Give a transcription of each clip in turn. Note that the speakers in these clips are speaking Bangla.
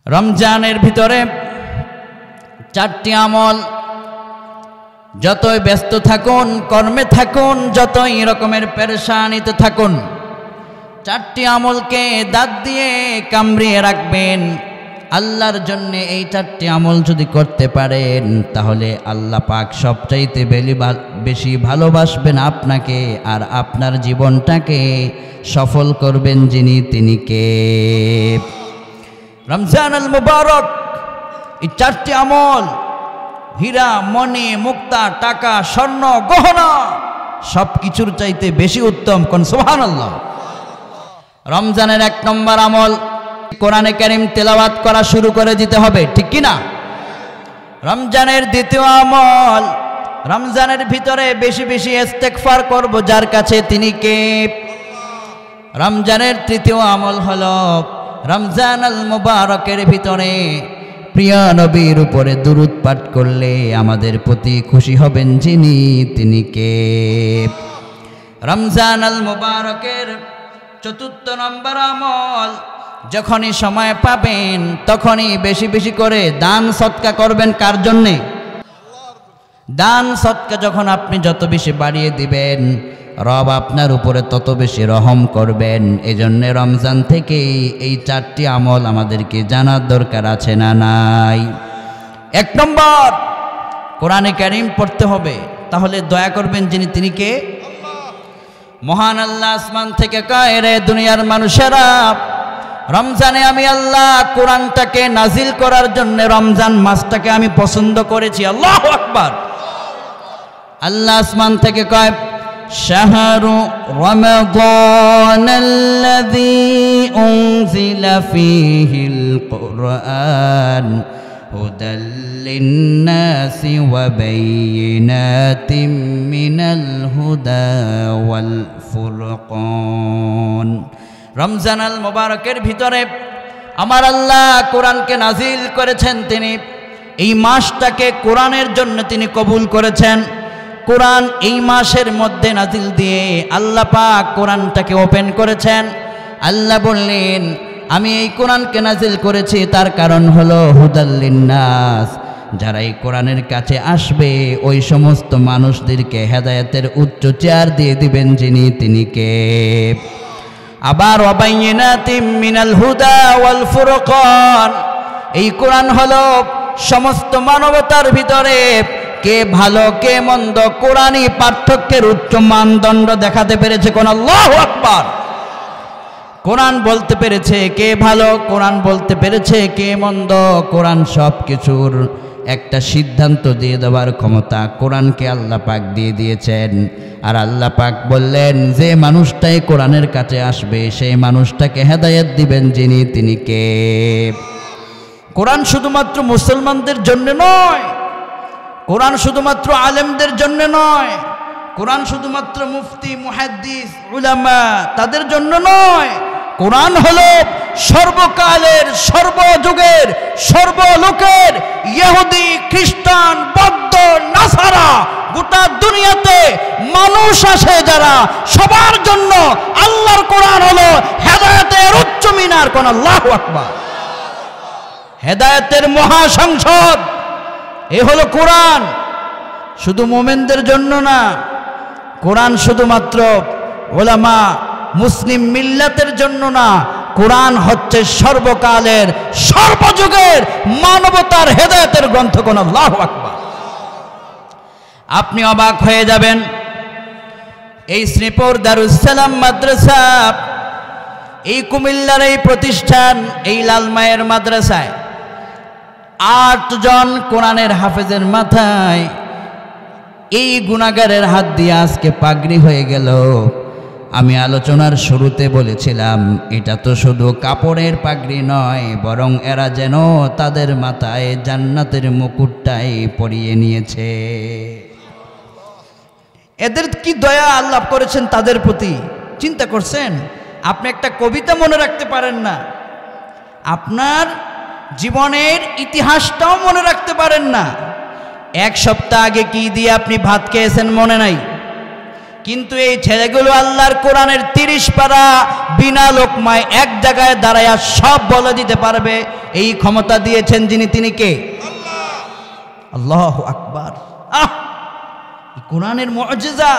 রমজানের ভিতরে চারটি আমল, যতই ব্যস্ত থাকুন, কর্মে থাকুন, যতই রকমের পেরেশানিতে থাকুন, চারটি আমলকে দাঁত দিয়ে কামড়িয়ে রাখবেন। আল্লাহর জন্য এই চারটি আমল যদি করতে পারেন তাহলে আল্লাহ পাক সবচাইতে বেশি ভালোবাসবেন আপনাকে, আর আপনার জীবনটাকে সফল করবেন যিনি, তিনি কে? রমজান আল মুবারক, এই চারটি আমল হীরা, মণি, মুক্তা, টাকা, স্বর্ণ, গহনা সব কিছুর চাইতে বেশি উত্তম। কোন সুবহানাল্লাহ। রমজানের 1 নম্বর আমল, কোরআনে কারীম তেলাওয়াত করা শুরু করে দিতে হবে, ঠিক কি না? রমজানের 2য় আমল, রমজানের ভিতরে বেশি বেশি ইস্তেগফার করব, যার কাছে তিনি কে? রমজানের 3য় আমল হলো রমজান আল মুবারকের ভিতরে প্রিয় নবীর উপরে দুরূদ পাঠ করলে আমাদের প্রতি খুশি হবেন যিনি, তিনি কে? রমজান আল মুবারকের 4 নম্বর আমল, যখনই সময় পাবেন তখনই বেশি বেশি করে দান সদকা করবেন। কার জন্যে? দান সদকা যখন আপনি যত বেশি বাড়িয়ে দিবেন, রব আপনার উপরে তত বেশি রহম করবেন। এজন্য রমজান থেকেই এই 4টি আমল আমাদেরকে জানার দরকার আছে না নাই? 1 নম্বর, কোরআনে কারীম পড়তে হবে। তাহলে দয়া করবেন যিনি, তিনি কে? মহান আল্লাহ আসমান থেকে কয়, রে দুনিয়ার মানুষেরা, রমজানে আমি আল্লাহ কোরআনটাকে নাজিল করার জন্য রমজান মাসটাকে আমি পছন্দ করেছি। আল্লাহু আকবার। আল্লাহ আসমান থেকে কয়, শাহরু রমাদানাল্লাযী উনজিলা ফীহিল কুরআন হুদাল লিন্নাসি ওয়া বাইয়িনাতিম মিনাল হুদা ওয়াল ফুরকান। রমজান আল মুবারকের ভিতরে আমার আল্লাহ কোরআনকে নাজিল করেছেন। তিনি এই মাসটাকে কোরআনের জন্য তিনি কবুল করেছেন। কোরআন এই মাসের মধ্যে নাজিল দিয়ে আল্লাহ পাক কোরআনটাকে ওপেন করেছেন। আল্লাহ বললেন, আমি এই কোরআনকে নাজিল করেছি, তার কারণ হলো হুদাল লিন্নাস, যারা এই কোরআনের কাছে আসবে ওই সমস্ত মানুষদেরকে হেদায়েতের উচ্চ চেয়ার দিয়ে দিবেন যিনি, তিনি কে? আবার ওয়াবাইয়িনাতিম মিনাল হুদা ওয়াল ফুরকান, এই কোরআন হলো সমস্ত মানবতার ভিতরে কে ভালো কে মন্দ কোরআনই পার্থক্যের উচ্চ মানদণ্ড দেখাতে পেরেছে। কোন আল্লাহু আকবার। কোরআন বলতে পেরেছে কে ভালো, কোরআন বলতে পেরেছে কে মন্দ, কোরআন সব কিছুর একটা সিদ্ধান্ত দিয়ে দেওয়ার ক্ষমতা কোরআনকে আল্লাহ পাক দিয়ে দিয়েছেন। আর আল্লাহ পাক বললেন, যে মানুষটাই কোরআনের কাছে আসবে সেই মানুষটাকে হেদায়েত দিবেন যিনি, তিনি কে? কোরআন শুধুমাত্র মুসলমানদের জন্য নয়, কোরআন শুধুমাত্র আলেমদের জন্য নয়, কোরআন শুধুমাত্র মুফতি, মুহাদ্দিস, উলামা তাদের জন্য নয়। কোরআন হলো সর্বকালের, সর্বযুগের, সর্বলোকের, ইহুদি, খ্রিস্টান, বৌদ্ধ, নাসারা, গোটা দুনিয়াতে মানুষ আসে যারা, সবার জন্য আল্লাহর কোরআন হলো হেদায়েতের উচ্চ মিনার। কোন আল্লাহু আকবার। হেদায়েতের মহাসংসদ এ হলো কোরআন। শুধু মুমিনদের জন্য না, কোরআন শুধুমাত্র উলামা মুসলিম মিল্লাতের জন্য না, কোরআন হচ্ছে সর্বকালের, সর্বযুগের মানবতার হেদায়েতের গ্রন্থ। কোন আল্লাহু আকবার। আপনি অবাক হয়ে যাবেন, এই শ্রীপুর দারুস সালাম মাদ্রাসা, এই কুমিল্লার এই প্রতিষ্ঠান, এই লালমায়ের মাদ্রাসায় 8 জন কোরআনের হাফেজের মাথায় এই গুনাহগারের হাত দিয়ে আজকে পাগড়ি হয়ে গেল। আমি আলোচনার শুরুতে বলেছিলাম, এটা তো শুধু কাপড়ের পাগড়ি নয়, বরং এরা যেন তাদের মাথায় জান্নাতের মুকুটটাই পরিয়ে নিয়েছে। এদের কি দয়া আল্লাহ করেছেন তাদের প্রতি, চিন্তা করছেন? আপনি একটা কবিতা মনে রাখতে পারেন না, আপনার জীবনের ইতিহাসটাও মনে রাখতে পারেন না। 1 সপ্তাহ আগে কি দিয়ে আপনি ভাত খেয়েছেন মনে নাই, কিন্তু এই ছেলেগুলো আল্লাহর কোরআনের 30 পারা বিনা লোকমায় এক জায়গায় দাঁড়ায়া সব বলে দিতে পারবে, এই ক্ষমতা দিয়েছেন যিনি, তিনি কে? আল্লাহু আকবার। কোরআনের মুজিজা।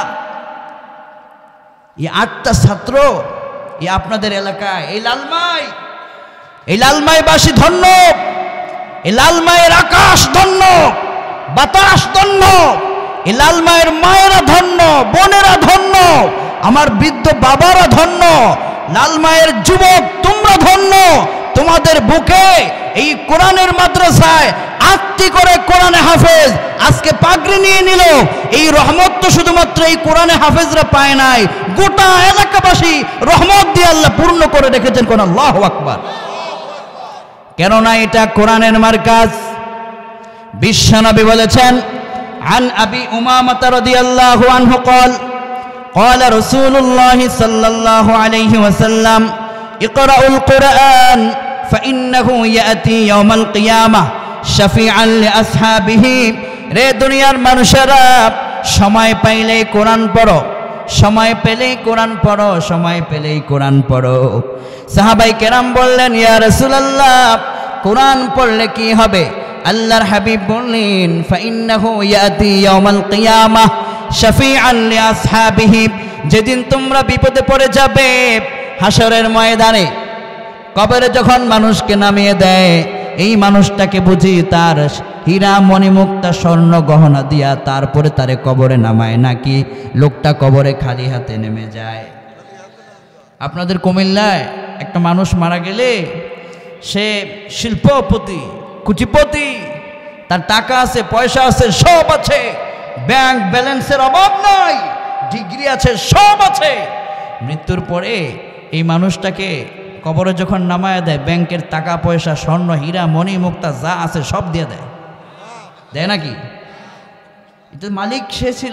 এই 8টা ছাত্র এই আপনাদের এলাকায়, এই লালমাইবাসী ধন্য, এই লালমাইয়ের আকাশ ধন্য, বাতাস ধন্য, এই লালমাইয়ের মায়েরা ধন্য, বোনেরা ধন্য, আমার বৃদ্ধ বাবারা ধন্য, লালমাইয়ের যুবক তোমরা ধন্য। তোমাদের বুকে এই কোরআনের মাদ্রাসায় 8টি করে কোরআনে হাফেজ আজকে পাগড়ি নিয়ে নিল। এই রহমত তো শুধুমাত্র এই কোরআনে হাফেজরা পায় নাই, গোটা এলাকাবাসী রহমত দিয়ে আল্লাহ পূর্ণ করে রেখেছেন। কোন আল্লাহু আকবার। কেননা এটা কোরআনের মার্কাজ। বিশ্বনবী বলেছেন, عن أبي أمامة رضي الله عنه قال قال رسول الله صلى الله عليه وسلم اقرأوا القرآن فإنه يأتي يوم القيامة شفيعا لأصحابه। রে দুনিয়ার মানুষেরা, সময় পাইলেই কোরআন পড়ো, সময় পেলেই কোরআন পড়ো, সময় পেলেই কোরআন পড়ো। সাহাবাই কেরাম বললেন, ইয়া রাসূলুল্লাহ, কোরআন পড়লে কি হবে? আল্লাহর হাবিব বললেন, ফাইন্নাহু ইয়াতি ইয়াউমাল কিয়ামাহ শাফিআন লিআসহাবিহি। যেদিন তোমরা বিপদে পড়ে যাবে হাসরের ময়দানে, কবরে যখন মানুষকে নামিয়ে দেয়, এই মানুষটাকে বুঝি তার হীরা মণিমুক্তা স্বর্ণ গহনা দিয়া তারপরে তারে কবরে নামায়, নাকি লোকটা কবরে খালি হাতে নেমে যায়? আপনাদের কুমিল্লায় একটা মানুষ মারা গেলে সে শিল্পপতি, কুচিপতি, তার টাকা আছে, পয়সা আছে, সব আছে, ব্যাংক ব্যালেন্সের অভাব নাই, ডিগ্রি আছে, সব আছে। মৃত্যুর পরে এই মানুষটাকে কবরে যখন নামায় দেয়, ব্যাংকের টাকা পয়সা, স্বর্ণ হীরা মণি মুক্তা যা আছে সব দিয়ে দেয়, দেয় নাকি? এটা মালিক সে ছিল।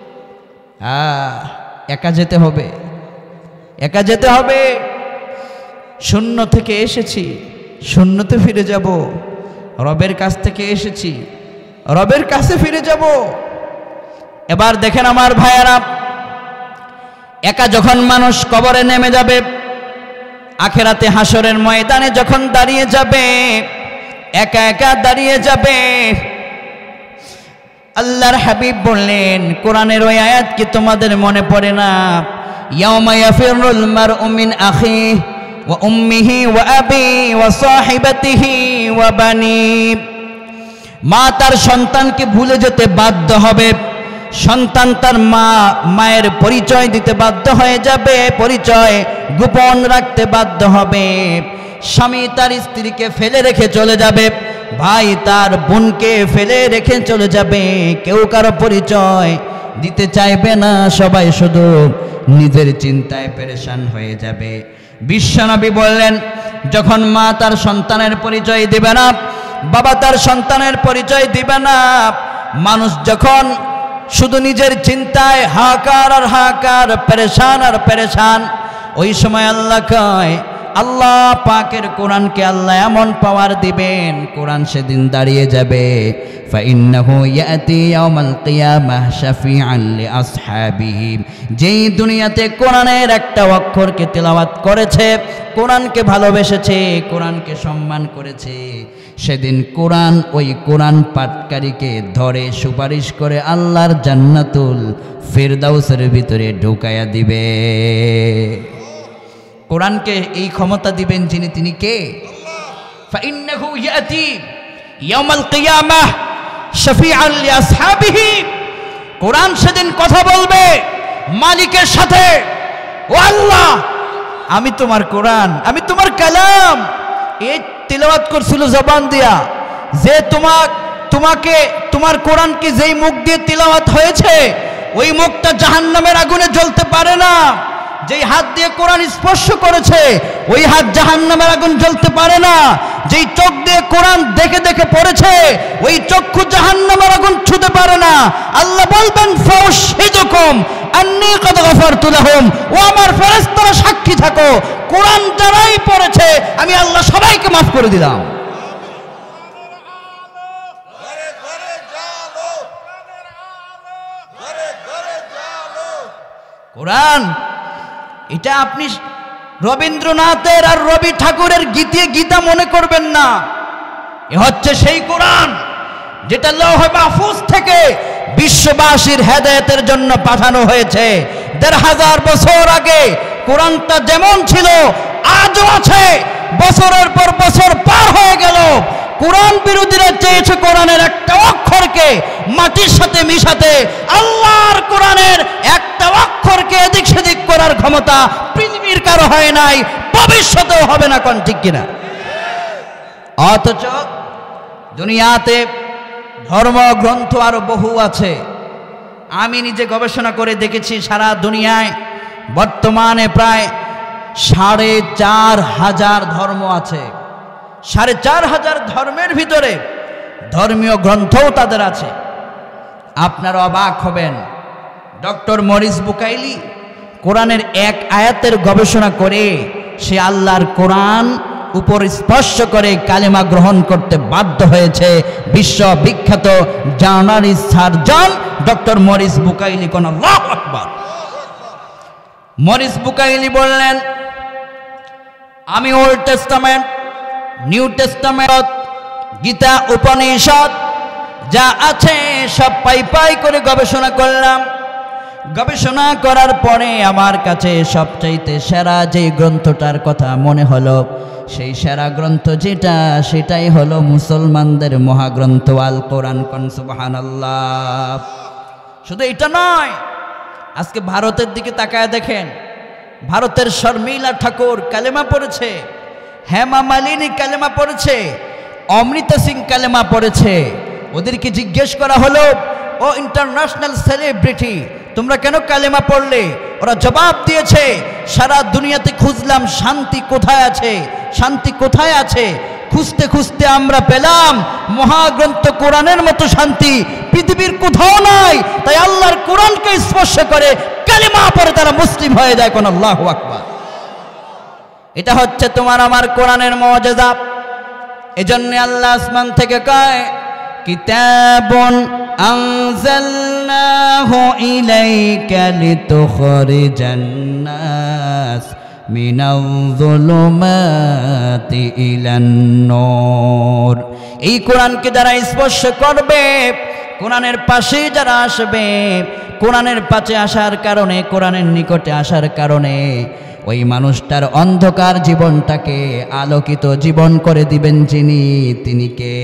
একা যেতে হবে, একা যেতে হবে। শূন্য থেকে এসেছি, শূন্যতে ফিরে যাব। রবের কাছ থেকে এসেছি, রবের কাছে ফিরে যাব। এবার দেখেন আমার ভাইয়েরা, একা যখন মানুষ কবরে নেমে যাবে, আখেরাতে হাসরের ময়দানে যখন দাঁড়িয়ে যাবে, একা একা দাঁড়িয়ে যাবে, আল্লাহর হাবিব বললেন, কোরআনের ওই আয়াত কি তোমাদের মনে পড়ে না? ইয়াউমা ইয়াফিরুল মারউ মিন আখিহি ওয়া উম্মিহি ওয়া আবিহি ওয়া সাহিবাতিহি ওয়া বানি। মা তার সন্তানকে ভুলে যেতে বাধ্য হবে, সন্তান তার মায়ের পরিচয় দিতে বাধ্য হয়ে যাবে, পরিচয় গোপন রাখতে বাধ্য হবে। স্বামী তার স্ত্রীকে ফেলে রেখে চলে যাবে, ভাই তার বোনকে ফেলে রেখে চলে যাবে। কেউ কারো পরিচয় দিতে চাইবে না, সবাই শুধু নিজের চিন্তায় পেরেশান হয়ে যাবে। বিশ্বনবী বললেন, যখন মা তার সন্তানের পরিচয় দিবে না, বাবা তার সন্তানের পরিচয় দিবে না, মানুষ যখন শুধু নিজের চিন্তায় হাহাকার আর হাহাকার, পেরেশান আর পেরেশান, ওই সময় আল্লাহ কয়, আল্লাহ পাকের কোরআনকে আল্লাহ এমন পাওয়ার দিবেন, কোরআন সেদিন দাঁড়িয়ে যাবে। ফাইন্নাহু ইয়াতি ইয়াউমাল কিয়ামাহ শাফিআন লিআসহাবিহি। যেই দুনিয়াতে কোরআনের একটা অক্ষরকে তেলাওয়াত করেছে, কোরআনকে ভালোবেসেছে, কোরআনকে সম্মান করেছে, সেদিন কোরআন ওই কোরআন পাঠকারীকে ধরে সুপারিশ করে আল্লাহর জান্নাতুল ফিরদাউসের ভিতরে ঢুকায়া দিবে। কোরআনকে এই ক্ষমতা দিবেন যিনি, তিনি কে? ফাইন্নাহু ইয়াতি ইয়াউমাল কিয়ামাহ শাফিআন লিআসহাবিহি। কোরআন সেদিন কথা বলবে মালিকের সাথে, ও আল্লাহ, আমি তোমার কোরআন, আমি তোমার কালাম, এই তিলাওয়াত করছিল জবান দিয়া, যে তোমাকে তোমার কোরআনকে যেই মুখ দিয়ে তিলাওয়াত হয়েছে, ওই মুখটা জাহান্নামের আগুনে জ্বলতে পারে না। যেই হাত দিয়ে কোরআন স্পর্শ করেছে, ওই হাত জাহান্নামের আগুন জ্বলতে পারে না। যেই চোখ দিয়ে কোরআন দেখে দেখে পড়েছে, ওই চক্ষু জাহান্নামের আগুন ছুঁতে পারে না। আল্লাহ বলবেন, ফাউশহিদুকুম আন্নী ক্বাদ গাফারতু লাহুম। ও আমার ফেরেশতারা সাক্ষী থাকো, কোরআন যারাই পড়েছে আমি আল্লাহ সবাইকে মাফ করে দিলাম। কোরআন এটা আপনি রবীন্দ্রনাথের আর রবি ঠাকুরের গীতা মনে করবেন না। এ হচ্ছে সেই কোরআন যেটা লৌহে মাহফুজ থেকে বিশ্ববাসীর হেদায়েতের জন্য পাঠানো হয়েছে। ১৫০০ বছর আগে কোরআনটা যেমন ছিল আজও আছে। বছরের পর বছর পার হয়ে গেল, কোরআন বিরোধীরা চেয়েছে কোরআনের একটা অক্ষরকে মাটির সাথে মিশাতে। আল্লাহর কোরআনের একটা অক্ষরকে এদিক সেদিক করার ক্ষমতা পৃথিবীর কারো হয় নাই, ভবিষ্যতেও হবে না। কোন ঠিক কিনা? অথচ দুনিয়াতে ধর্মগ্রন্থ আরো বহু আছে। আমি নিজে গবেষণা করে দেখেছি সারা দুনিয়ায় বর্তমানে প্রায় ৪৫০০ ধর্ম আছে। ৪৫০০ ধর্মের ভিতরে ধর্মীয় গ্রন্থও তাদের আছে। আপনারা অবাক হবেন, ডক্টর মরিস বুকাইলি কোরআনের এক আয়াতের গবেষণা করে সে আল্লাহর কোরআন উপর স্পর্শ করে কালেমা গ্রহণ করতে বাধ্য হয়েছে। বিশ্ববিখ্যাত journalist surgeon doctor Maurice Bucaille. কোন আল্লাহু আকবার। মরিস বুকাইলি বললেন, আমি old testament, new testament, Gita, Upanishad যা আছে সব পাই করে গবেষণা করলাম। গবেষণা করার পরে আমার কাছে সবচাইতে সেরা যে গ্রন্থটার কথা মনে হলো, সেই সেরা গ্রন্থ যেটা, সেটাই হলো মুসলমানদের মহাগ্রন্থ আল কোরআন। কোন সুবহানাল্লাহ। শুধু এটা নয়, আজকে ভারতের দিকে তাকায় দেখেন, ভারতের শর্মিলা ঠাকুর কালেমা পড়েছে, হেমা মালিনী কালেমা পড়েছে, অমৃতা সিং কালেমা পড়েছে। ওদেরকে জিজ্ঞেস করা হলো, ও ইন্টারন্যাশনাল সেলিব্রিটি, তোমরা কেন কালেমা পড়লে? ওরা জবাব দিয়েছে, সারা দুনিয়াতে খুঁজলাম শান্তি কোথায় আছে, শান্তি কোথায় আছে। খুঁজতে খুঁজতে আমরা পেলাম মহাগ্রন্থ কোরআনের মতো শান্তি পৃথিবীর কোথাও নাই। তাই আল্লাহর কোরআনকে স্পর্শ করে কালেমা পড়ে তারা মুসলিম হয়ে যায়। কোন আল্লাহু আকবার। এটা হচ্ছে তোমার আমার কোরআনের মুজিজা। এজন্য আল্লাহ আসমান থেকে কয়, কিতাবুন আনজালনাহু ইলাইকা লিতুখরিজান নাস মিনাল যুলুমাতি ইলান নূর। এই কোরআনকে যারা স্পর্শ করবে, কোরআনের পাশে যারা আসবে, কোরআনের পাশে আসার কারণে, কোরআনের নিকটে আসার কারণে ওই মানুষটার অন্ধকার জীবনটাকে আলোকিত জীবন করে দিবেন যিনি, তিনি কে?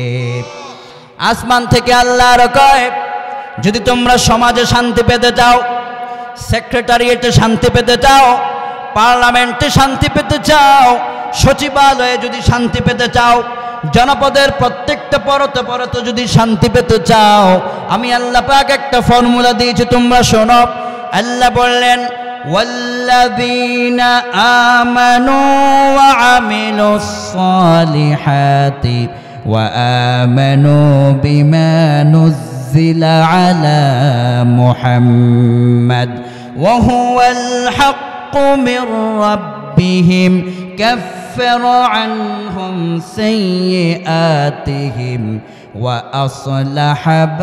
আসমান থেকে আল্লাহর কয়, যদি তোমরা সমাজে শান্তি পেতে চাও, সেক্রেটারিয়েটে শান্তি পেতে চাও, পার্লামেন্টে শান্তি পেতে চাও, সচিবালয়ে যদি শান্তি পেতে চাও, জনপদের প্রত্যেকটা পরতে পরতে যদি শান্তি পেতে চাও, আমি আল্লাহ পাক একটা ফর্মুলা দিয়েছি, তোমরা শোনো। আল্লাহ বললেন, ওয়াল্লাযীনা আমানু ওয়া আমিলুস সালিহাতি ওয়া আমানু বিমা নুজ্জিলা আলা মুহাম্মাদ ওয়া হুয়াল হাক্কু মির রাব্বিহিম كفر عنهم سيئاتهم وأصلح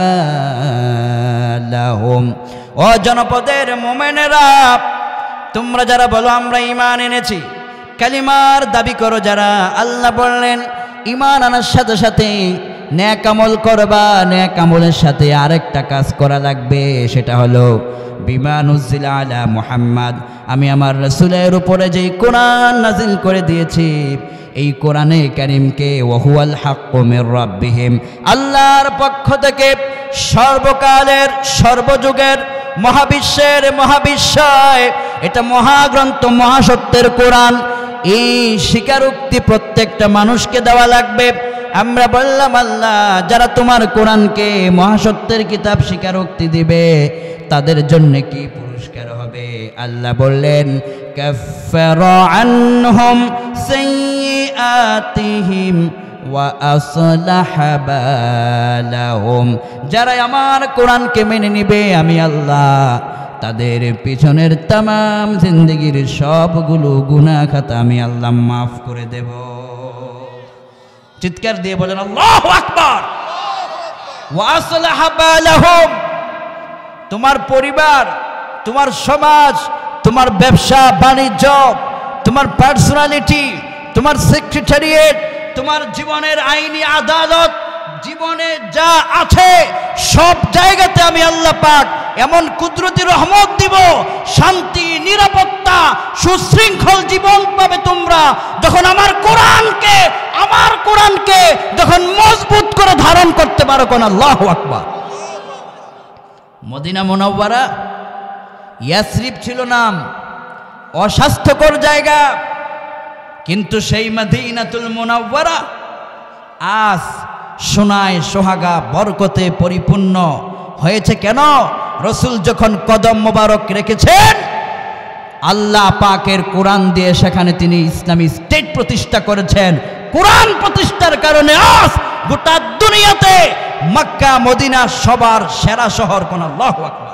بالهم। ও জনপদের মুমিনেরা, তোমরা যারা বলো আমরা ঈমান এনেছি, কালিমার দাবি করো যারা, আল্লাহ বললেন ঈমান আনার সাথে সাথে নেক আমল করবা, নেক আমলের সাথে আরেকটা কাজ করা লাগবে, সেটা হলো বিমা নুজ্জিলা আলা মুহাম্মাদ, আমি আমার রাসূলের উপরে যেই কোরআন নাজিল করে দিয়েছি, এই কোরআনে কারীমকে ওয়া হুয়াল হাক্কু মির রাব্বিহিম, আল্লাহর পক্ষ থেকে সর্বকালের সর্বযুগের মহাবিশ্বের মহাবিশ্বয় এটা মহাগ্রন্থ মহাসত্যের কোরআন। এই স্বীকারোক্তি প্রত্যেকটা মানুষকে দেওয়া লাগবে। আমরা বললাম, আল্লাহ যারা তোমার কোরআনকে মহাসত্যের কিতাব স্বীকারোক্তি দিবে তাদের জন্য কি পুরস্কার হবে? আল্লাহ বললেন, কাফারা আনহুম সাইয়্যাতিহিম ওয়া আসলাহা বালাহুম, যারা আমার কোরআনকে মেনে নিবে আমি আল্লাহ তাদের পিছনের তামাম জিন্দেগির সবগুলো গুনাহ খাতা আমি আল্লাহ মাফ করে দেব। চিৎকার দিয়ে বলেন আল্লাহু আকবার। ওয়া আসলাহা বালাহুম, তোমার পরিবার, তোমার সমাজ, তোমার ব্যবসা বাণিজ্য, তোমার পার্সোনালিটি, তোমার সেক্রেটারিয়েট, তোমার জীবনের আইনি আদালত, জীবনে যা আছে সব জায়গাতে আমি আল্লাহ পাক এমন কুদরতি রহমত দিব, শান্তি, নিরাপত্তা, সুশৃঙ্খল জীবন পাবে তোমরা যখন আমার কোরআনকে যখন মজবুত করে ধারণ করতে পারো। কোন আল্লাহু আকবার। মদিনা মুনাওয়ারা, ইয়াসরিব ছিল নাম, অস্বাস্থ্যকর জায়গা, কিন্তু সেই মদিনাতুল মুনাওয়ারা আজ সোনায় সোহাগা বরকতে পরিপূর্ণ হয়েছে। কেন? রসুল যখন কদম মোবারক রেখেছেন, আল্লাহ পাকের কোরআন দিয়ে সেখানে তিনি ইসলামী স্টেট প্রতিষ্ঠা করেছেন। কোরআন প্রতিষ্ঠার কারণে আজ গোটা দুনিয়াতে মক্কা মদিনা সবার সেরা শহর। কোন আল্লাহু আকবার।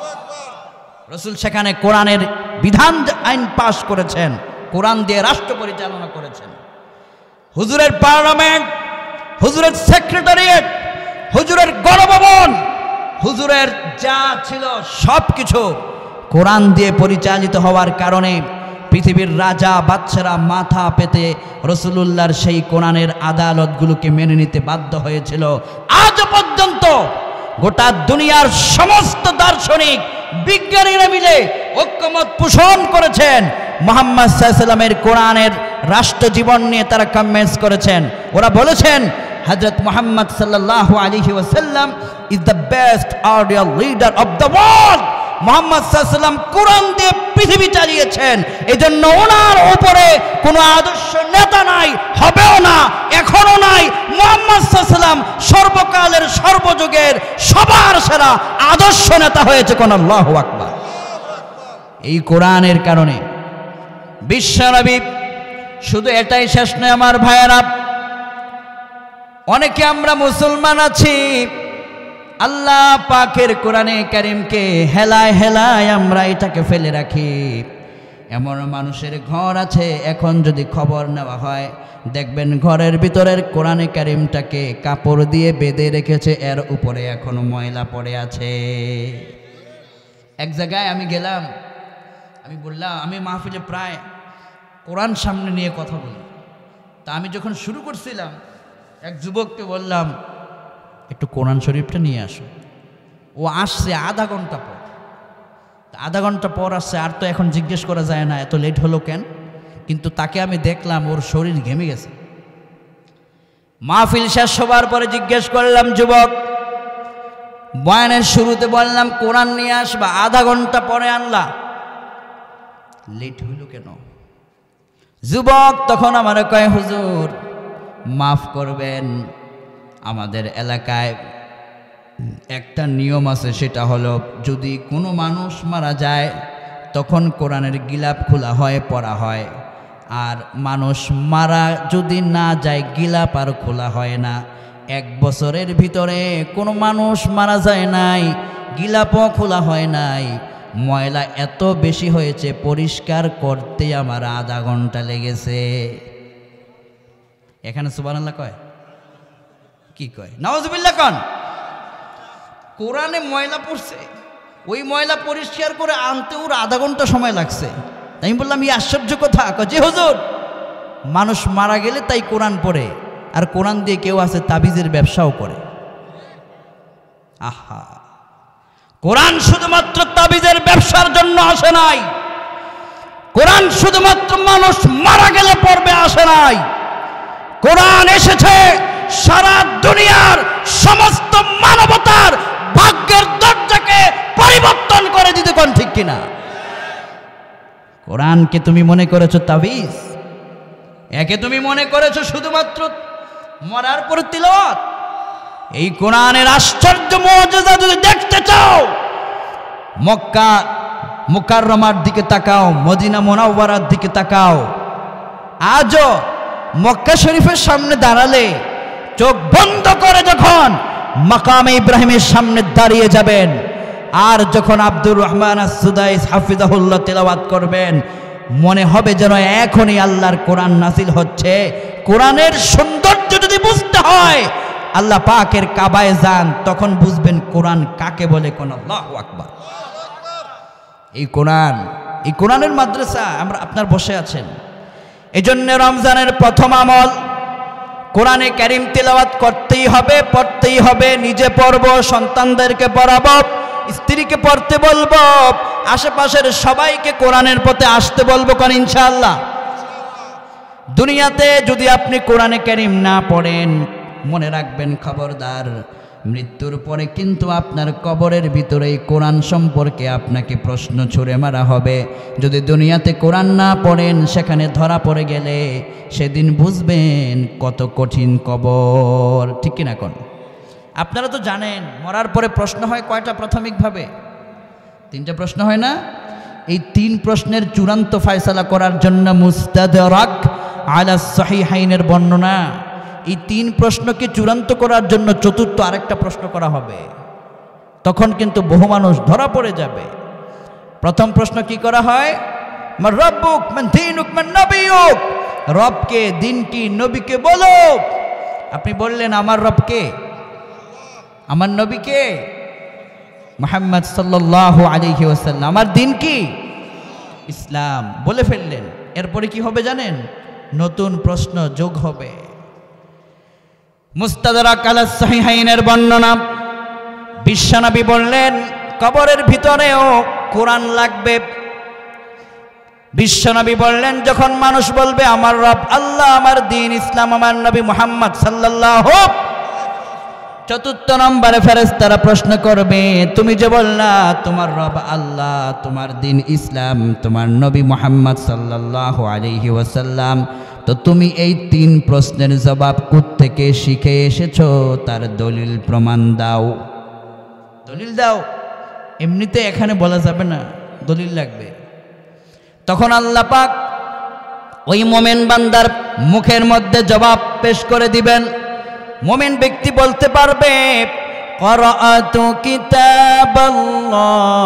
রসুল সেখানে কোরআনের বিধান আইন পাশ করেছেন, কোরআন দিয়ে রাষ্ট্র পরিচালনা করেছেন। হুজুরের পার্লামেন্ট, হুজুরের সেক্রেটারিয়েট, হুজুরের গণভবন, হুজুরের যা ছিল সব কিছু কোরআন দিয়ে পরিচালিত হওয়ার কারণে পৃথিবীর রাজা বাদশারা মাথা পেতে রসুলুল্লাহর সেই কোরআনের আদালতগুলোকে মেনে নিতে বাধ্য হয়েছিল। আজ পর্যন্ত গোটা দুনিয়ার সমস্ত দার্শনিক বিজ্ঞানীরা মিলে ঐক্যমত পোষণ করেছেন, মুহাম্মদ সাল্লাল্লাহু আলাইহি ওয়াসাল্লামের কোরআনের রাষ্ট্র জীবন নিয়ে তারা কমেন্টস করেছেন। ওরা বলেছেন হযরত মুহাম্মদ সাল্লাল্লাহু আলাইহি ওয়াসাল্লাম is the best ideal leader of the world. Muhammad সাল্লাল্লাহু আলাইহি ওয়াসাল্লাম কোরআন দিয়ে পৃথিবী চালিয়েছেন, এজন্য ওনার উপরে কোনো আদর্শ নেতা নাই, হবেও না, এখনো নাই। মুহাম্মদ সাল্লাল্লাহু আলাইহি ওয়াসাল্লাম সর্বকালের সর্বযুগের সবার সেরা আদর্শ নেতা হয়েছে। কোন আল্লাহু আকবার। এই কোরআনের কারণে বিশ্বনবী, শুধু এটাই শেষ নয় আমার ভাইয়েরা, অনেকে আমরা মুসলমান আছি, আল্লাহ পাকের কোরআনে কারিমকে হেলায় হেলায় আমরা এটাকে ফেলে রাখি। এমন মানুষের ঘর আছে, এখন যদি খবর নেওয়া হয় দেখবেন ঘরের ভিতরের কোরআনে কারিমটাকে কাপড় দিয়ে বেঁধে রেখেছে, এর উপরে এখনো ময়লা পড়ে আছে। এক জায়গায় আমি গেলাম, আমি বললাম, আমি মাহফিলে প্রায় কোরআন সামনে নিয়ে কথা বলি, তা আমি যখন শুরু করছিলাম এক যুবককে বললাম একটু কোরআন শরীফটা নিয়ে আসো। ও আসছে আধা ঘন্টা পর, আধা ঘন্টা পর আসছে, আর তো এখন জিজ্ঞেস করা যায় না এত লেট হলো কেন, কিন্তু তাকে আমি দেখলাম ওর শরীর ঘেমে গেছে। মাহফিল শেষ হবার পরে জিজ্ঞেস করলাম, যুবক বয়ানের শুরুতে বললাম কোরআন নিয়ে আসবা, আধা ঘন্টা পরে আনলা, লেট হইল কেন? যুবক তখন আমার কয়, হুজুর মাফ করবেন, আমাদের এলাকায় একটা নিয়ম আছে, সেটা হলো যদি কোনো মানুষ মারা যায় তখন কোরআনের গিলাপ খোলা হয়, পড়া হয়, আর মানুষ মারা যদি না যায় গিলাপ আর খোলা হয় না। 1 বছরের ভিতরে কোনো মানুষ মারা যায় নাই, গিলাপও খোলা হয় নাই, ময়লা এত বেশি হয়েছে পরিষ্কার করতে আমার আধা ঘন্টা লেগেছে। এখানে সুবহানাল্লাহ কয় কি কয়? নাউজুবিল্লাহ কন। কোরআনে ময়লা পড়ছে, ওই ময়লা পরিষ্কার করে আনতে ওর আধা ঘন্টা সময় লাগছে। তাই আমি বললাম, এই আশ্চর্য কথা। যে হুজুর মানুষ মারা গেলে তাই কোরআন পড়ে, আর কোরআন দিয়ে কেউ আছে তাবিজের ব্যবসাও করে। আহা, কোরআন শুধুমাত্র তাবিজের ব্যবসার জন্য আসে নাই, কোরআন শুধুমাত্র মানুষ মারা গেলে পড়বে আসে নাই। কোরআন এসেছে সারা দুনিয়ার সমস্ত মানবতার ভাগ্যের দরজাকে পরিবর্তন করে দিতে। কোন ঠিক কিনা? কোরআনকে তুমি মনে করেছো তাবিজ, একে তুমি মনে করেছো শুধুমাত্র মরার পর তিলাওয়াত। এই কোরআনের আশ্চর্য মুআজিজা যদি দেখতে চাও, মক্কা মুকাররমার দিকে তাকাও, মদিনা মুনাওয়ারার দিকে তাকাও। আজও মক্কা শরীফের সামনে দাঁড়ালে চোখ বন্ধ করে যখন মাকামে ইব্রাহিমের সামনে দাঁড়িয়ে যাবেন, আর যখন আব্দুর রহমান আস-সুদাইস হাফিজাহুল্লাহ তেলাওয়াত করবেন, মনে হবে যেন এখনই আল্লাহর কোরআন নাজিল হচ্ছে। কোরআনের সৌন্দর্য যদি বুঝতে হয়, আল্লাহ পাকের কাবায় যান, তখন বুঝবেন কোরআন কাকে বলে। কোন আল্লাহু আকবার। এই কোরআনের মাদ্রাসা আমরা আপনার বসে আছেন। এজন্য রমজানের প্রথম আমল কোরআনে কারীম তিলাওয়াত করতেই হবে, পড়তেই হবে। নিজে পড়ব, সন্তানদেরকে পড়াবো, স্ত্রীকে পড়তে বলবো, আশেপাশের সবাইকে কোরআনের পথে আসতে বলবো কোন ইনশাআল্লাহ। দুনিয়াতে যদি আপনি কোরআনে কারীম না পড়েন, মনে রাখবেন খবরদার, মৃত্যুর পরে কিন্তু আপনার কবরের ভিতরে কোরআন সম্পর্কে আপনাকে প্রশ্ন ছুড়ে মারা হবে। যদি দুনিয়াতে কোরআন না পড়েন, সেখানে ধরা পড়ে গেলে সেদিন বুঝবেন কত কঠিন কবর। ঠিক কিনা কোন? আপনারা তো জানেন মরার পরে প্রশ্ন হয় কয়টা প্রাথমিকভাবে? 3টা প্রশ্ন হয় না? এই 3 প্রশ্নের চূড়ান্ত ফয়সালা করার জন্য মুস্তাদরাক আলা সহিহাইনের বর্ণনা, এই 3 প্রশ্নকে চূড়ান্ত করার জন্য চতুর্থ আরেকটা প্রশ্ন করা হবে। তখন কিন্তু বহু মানুষ ধরা পড়ে যাবে। প্রথম প্রশ্ন কি করা হয়? মান রাব্বুক মান দীনুক মান নবিয়ুক, রবকে, দিন কি, নবীকে বলো। আপনি বললেন আমার রবকে, আমার নবীকে, মুহাম্মদ সাল্লাল্লাহু আলাইহি ওয়াসাল্লাম। আমার দিন কি? ইসলাম বলে ফেললেন। এরপরে কি হবে জানেন? নতুন প্রশ্ন যোগ হবে। মুস্তাদরাক আলা সহিহাইনের বর্ণনা, বিশ্বনবী বললেন কবরের ভিতরেও কোরআন লাগবে। বিশ্বনবী বললেন যখন মানুষ বলবে আমার রব আল্লাহ, আমার দিন ইসলাম, আমার নবী মুহাম্মদ সাল্লাল্লাহু, চতুর্থ নম্বরে ফেরেশতারা প্রশ্ন করবে তুমি যে বললা তোমার রব আল্লাহ, তোমার দিন ইসলাম, তোমার নবী মুহাম্মদ সাল্লাল্লাহু আলাইহি ওয়াসাল্লাম, তো তুমি এই 3 প্রশ্নের জবাব কোত্থেকে শিখে এসেছো? তার দলিল প্রমাণ দাও। দলিল দাও। এমনিতে এখানে বলা যাবে না, দলিল লাগবে। তখন আল্লাহ পাক ওই মোমেন বান্দার মুখের মধ্যে জবাব পেশ করে দিবেন। মোমেন ব্যক্তি বলতে পারবে ক্বরাআতু কিতাবাল্লাহ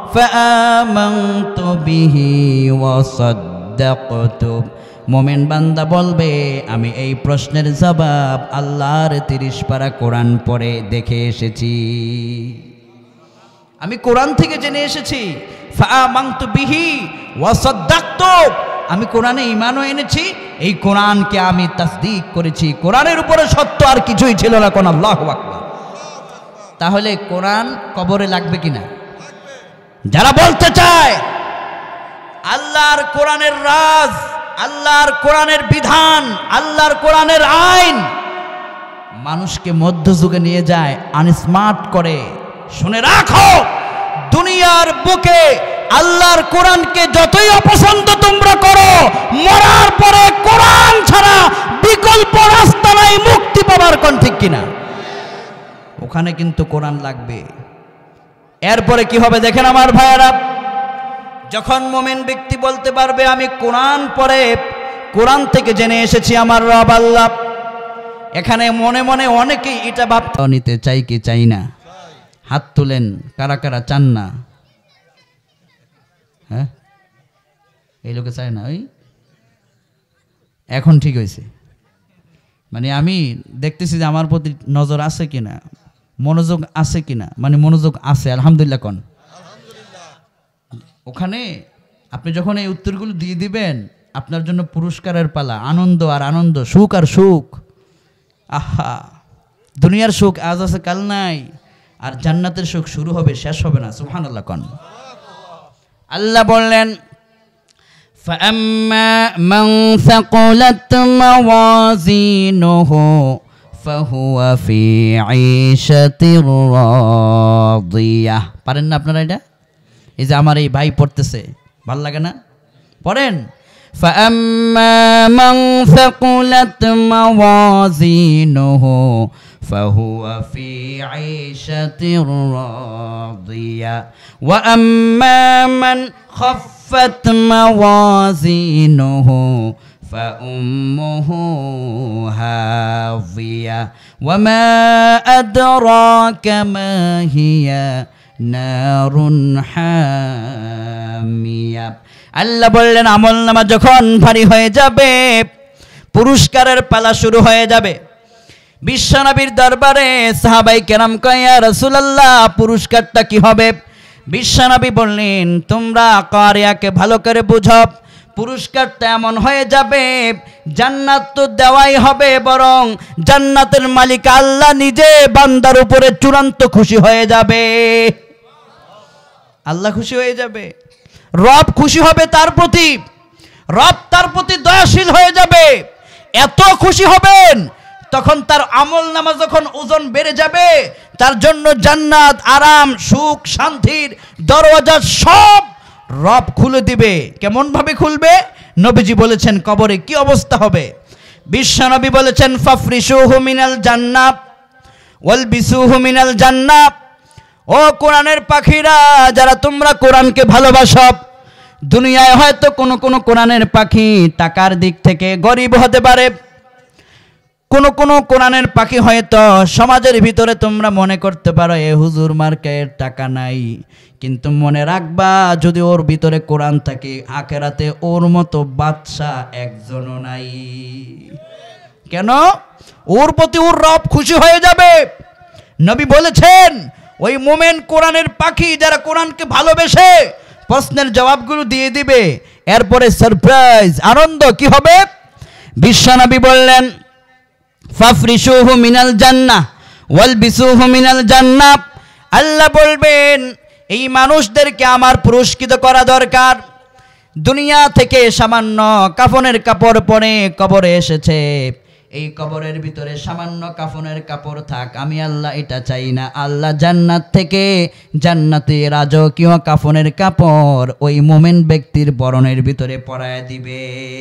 ফাআমানতু বিহি ওয়া সাদ্দাকতু। মোমেন বান্দা বলবে আমি এই প্রশ্নের জবাব আল্লাহর 30 পারা কোরআন পড়ে দেখে এসেছি, আমি কোরআন থেকে জেনে এসেছি। ফাআমানতু বিহি ওয়া সাদ্দাকতু, আমি কোরআনে ঈমানও এনেছি, এই কোরআনকে আমি তাসদীক করেছি। কোরআনের উপরে সত্য আর কিছুই ছিল না। কোন আল্লাহু আকবার। তাহলে কোরআন কবরে লাগবে কিনা? যারা বলতে চায় আল্লাহর কোরআনের রাজ, আল্লাহর কোরআনের বিধান, আল্লাহর কোরআনের আইন মানুষকে মধ্যযুগে নিয়ে যায়, আনস্মার্ট করে, শুনে রাখো, দুনিয়ার বুকে আল্লাহর কোরআনকে যতই অপছন্দ তোমরা করো, মরার পরে কোরআন ছাড়া বিকল্প রাস্তা নাই মুক্তি পাবার। কোন ঠিক কিনা? ওখানে কিন্তু কোরআন লাগবে। এরপরে কি হবে দেখেন আমার ভাইয়েরা, যখন মুমিন ব্যক্তি বলতে পারবে আমি কোরআন পড়ে কোরআন থেকে জেনে এসেছি আমার রব আল্লাহ, এখানে মনে মনে অনেকেই এটা ভাবতে নিতে চাই কি চাই না? হাত তুলেন কারা কারা চান না? হ্যাঁ, এই লোকে চায় না। ওই এখন ঠিক হয়েছে, মানে আমি দেখতেছি যে আমার প্রতি নজর আছে কিনা, মনোযোগ আছে কিনা, মানে মনোযোগ আছে আলহামদুলিল্লাহ। কোন ওখানে আপনি যখন এই উত্তরগুলো দিয়ে দিবেন, আপনার জন্য পুরস্কারের পালা, আনন্দ আর আনন্দ, সুখ আর সুখ। আহা, দুনিয়ার সুখ আজ আছে কাল নাই, আর জান্নাতের সুখ শুরু হবে শেষ হবে না। সুবহানাল্লাহ। কোন আল্লাহ বললেন ফাআম্মা মান সাকালাত মাওয়াজিনুহু ফাহুয়া ফি ঈশাতির রাদিয়াহ। পারেন না আপনারা এটা? এই যে আমার এই ভাই পড়তেছে, ভাল লাগে না? পড়েন ফাআম্মা মান সাকালাত মাওয়াজিনুহু ফাহুয়া ফি ঈশাতির রাদিয়াহ ওয়া আম্মা মান খাফফাত মাওয়াজিনুহু ফাউম্মুহু হাওিয়া ওয়া মা আদরাকা মা হিয়া নারুন হামিয়া। আল্লাহ বললেন আমল নামা যখন ভারী হয়ে যাবে, পুরস্কারের পালা শুরু হয়ে যাবে। বিশ্বনবীর দরবারে সাহাবাই কেরাম কয় ইয়া রাসূলুল্লাহ পুরস্কারটা কি হবে? বিশ্বনবী বললেন, তোমরা কারিয়াকে ভালো করে বুঝো, পুরস্কারটা এমন হয়ে যাবে, জান্নাত তো দেওয়াই হবে, বরং জান্নাতের মালিক আল্লাহ নিজে বান্দার উপরে চূড়ান্ত খুশি হয়ে যাবে। আল্লাহ খুশি হয়ে যাবে, রব খুশি হবে তার প্রতি, রব তার প্রতি দয়াশীল হয়ে যাবে। এত খুশি হবেন, তখন তার আমল নামা যখন ওজন বেড়ে যাবে, তার জন্য জান্নাত, আরাম, সুখ, শান্তির দরওয়াজা সব রব খুলে দিবে। কেমন ভাবে খুলবে? নবীজি বলেছেন কবরে কি অবস্থা হবে। বিশ্বনবী বলেছেন, ফাফরিশুহু মিনাল জান্নাত ওয়ালবিসুহু মিনাল জান্নাত। ও কোরআনের পাখিরা, যারা তোমরা কোরআনকে ভালোবাসো, দুনিয়ায় হয়তো কোনো কোরআনের পাখি টাকার দিক থেকে গরিব হতে পারে, কোনো কোরআনের পাখি হয়তো সমাজের ভিতরে তোমরা মনে করতে পারো এ হুজুর মার্কের টাকা নাই, কিন্তু মনে রাখবা যদি ওর ভিতরে কোরআন থাকে, আখেরাতে ওর মতো বাদশা একজনও নাই। কেন? ওর প্রতি ওর রব খুশি হয়ে যাবে। নবী বলেছেন, ওই মোমেন কোরআনের পাখি যারা কোরআনকে ভালোবেসে প্রশ্নের জবাবগুলো দিয়ে দিবে, এরপরে সারপ্রাইজ, আনন্দ কি হবে? বিশ্বনবী বললেন, ফাফরিশুহু মিনাল জান্নাহ ওয়ালবিসুহু মিনাল জান্নাহ। আল্লাহ বলবেন, এই মানুষদেরকে আমার পুরস্কৃত করা দরকার। দুনিয়া থেকে সামান্য কাফনের কাপড় পরে কবরে এসেছে, এই কবরের ভিতরে সামান্য কাফনের কাপড় থাক, আমি আল্লাহ এটা চাই না। আল্লাহ জান্নাত থেকে জান্নাতে রাজকীয় কাফনের কাপড় ওই মোমেন ব্যক্তির বরণের ভিতরে পরায় দিবে।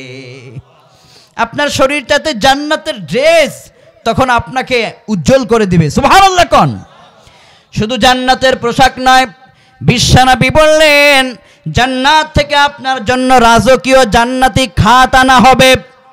আপনার শরীরটাতে জান্নাতের ড্রেস তখন আপনাকে উজ্জ্বল করে দিবে। সুবহানাল্লাহ কোন। শুধু জান্নাতের পোশাক নয়, বিশ্বনবী বললেন, জান্নাত থেকে আপনার জন্য রাজকীয় জান্নাতি খাট আনা হবে।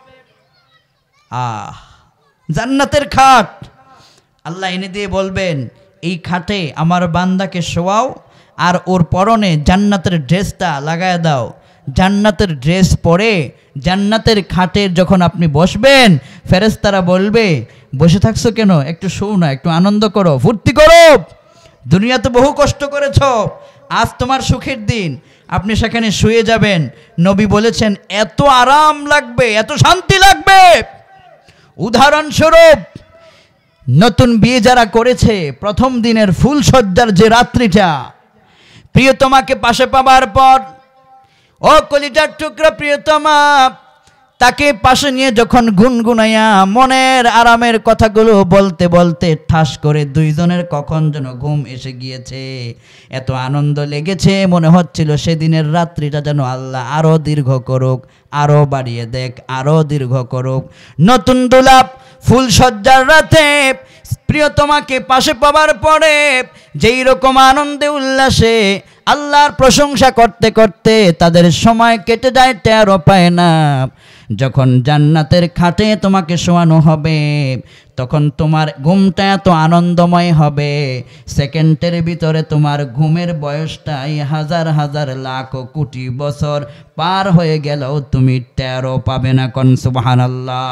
জান্নাতের খাট আল্লাহ এনে দিয়ে বলবেন, এই খাটে আমার বান্দাকে শোয়াও, আর ওর পরনে জান্নাতের ড্রেসটা লাগায় দাও। জান্নাতের ড্রেস পরে জান্নাতের খাটের যখন আপনি বসবেন, ফেরেশতারা বলবে, বসে থাকছো কেন, একটু শোও না, একটু আনন্দ করো, ফুর্তি করো, দুনিয়াতে বহু কষ্ট করেছো, আজ তোমার সুখের দিন। আপনি সেখানে শুয়ে যাবেন। নবী বলেছেন, এত আরাম লাগবে, এত শান্তি লাগবে। উদাহরণস্বরূপ, নতুন বিয়ে যারা করেছে, প্রথম দিনের ফুল সজ্জার যে রাত্রিটা, প্রিয়তমাকে পাশে পাবার পর, ও কলিজার টুকরা প্রিয়তমা, তাকে পাশে নিয়ে যখন গুনগুনাইয়া মনের আরামের কথাগুলো বলতে বলতে ঠাস করে দুইজনের কখন যেন ঘুম এসে গিয়েছে। এত আনন্দ লেগেছে, মনে হচ্ছিল সেদিনের রাত্রিটা যেন আল্লাহ আরও দীর্ঘ করুক, আরও বাড়িয়ে দেখ, আরও দীর্ঘ করুক। নতুন দুলাপ ফুল সজ্জার রাতে প্রিয়তমাকে পাশে পাবার পরে যেই রকম আনন্দে উল্লাসে আল্লাহর প্রশংসা করতে করতে তাদের সময় কেটে যায়, টেরও পায় না। যখন জান্নাতের খাটে তোমাকে শোয়ানো হবে, তখন তোমার ঘুমটা এত আনন্দময় হবে, সেকেন্ডের ভিতরে তোমার ঘুমের বয়সটাই হাজার হাজার লাখ কোটি বছর পার হয়ে গেলেও তুমি টেরও পাবে না। কোন সুবহানাল্লাহ।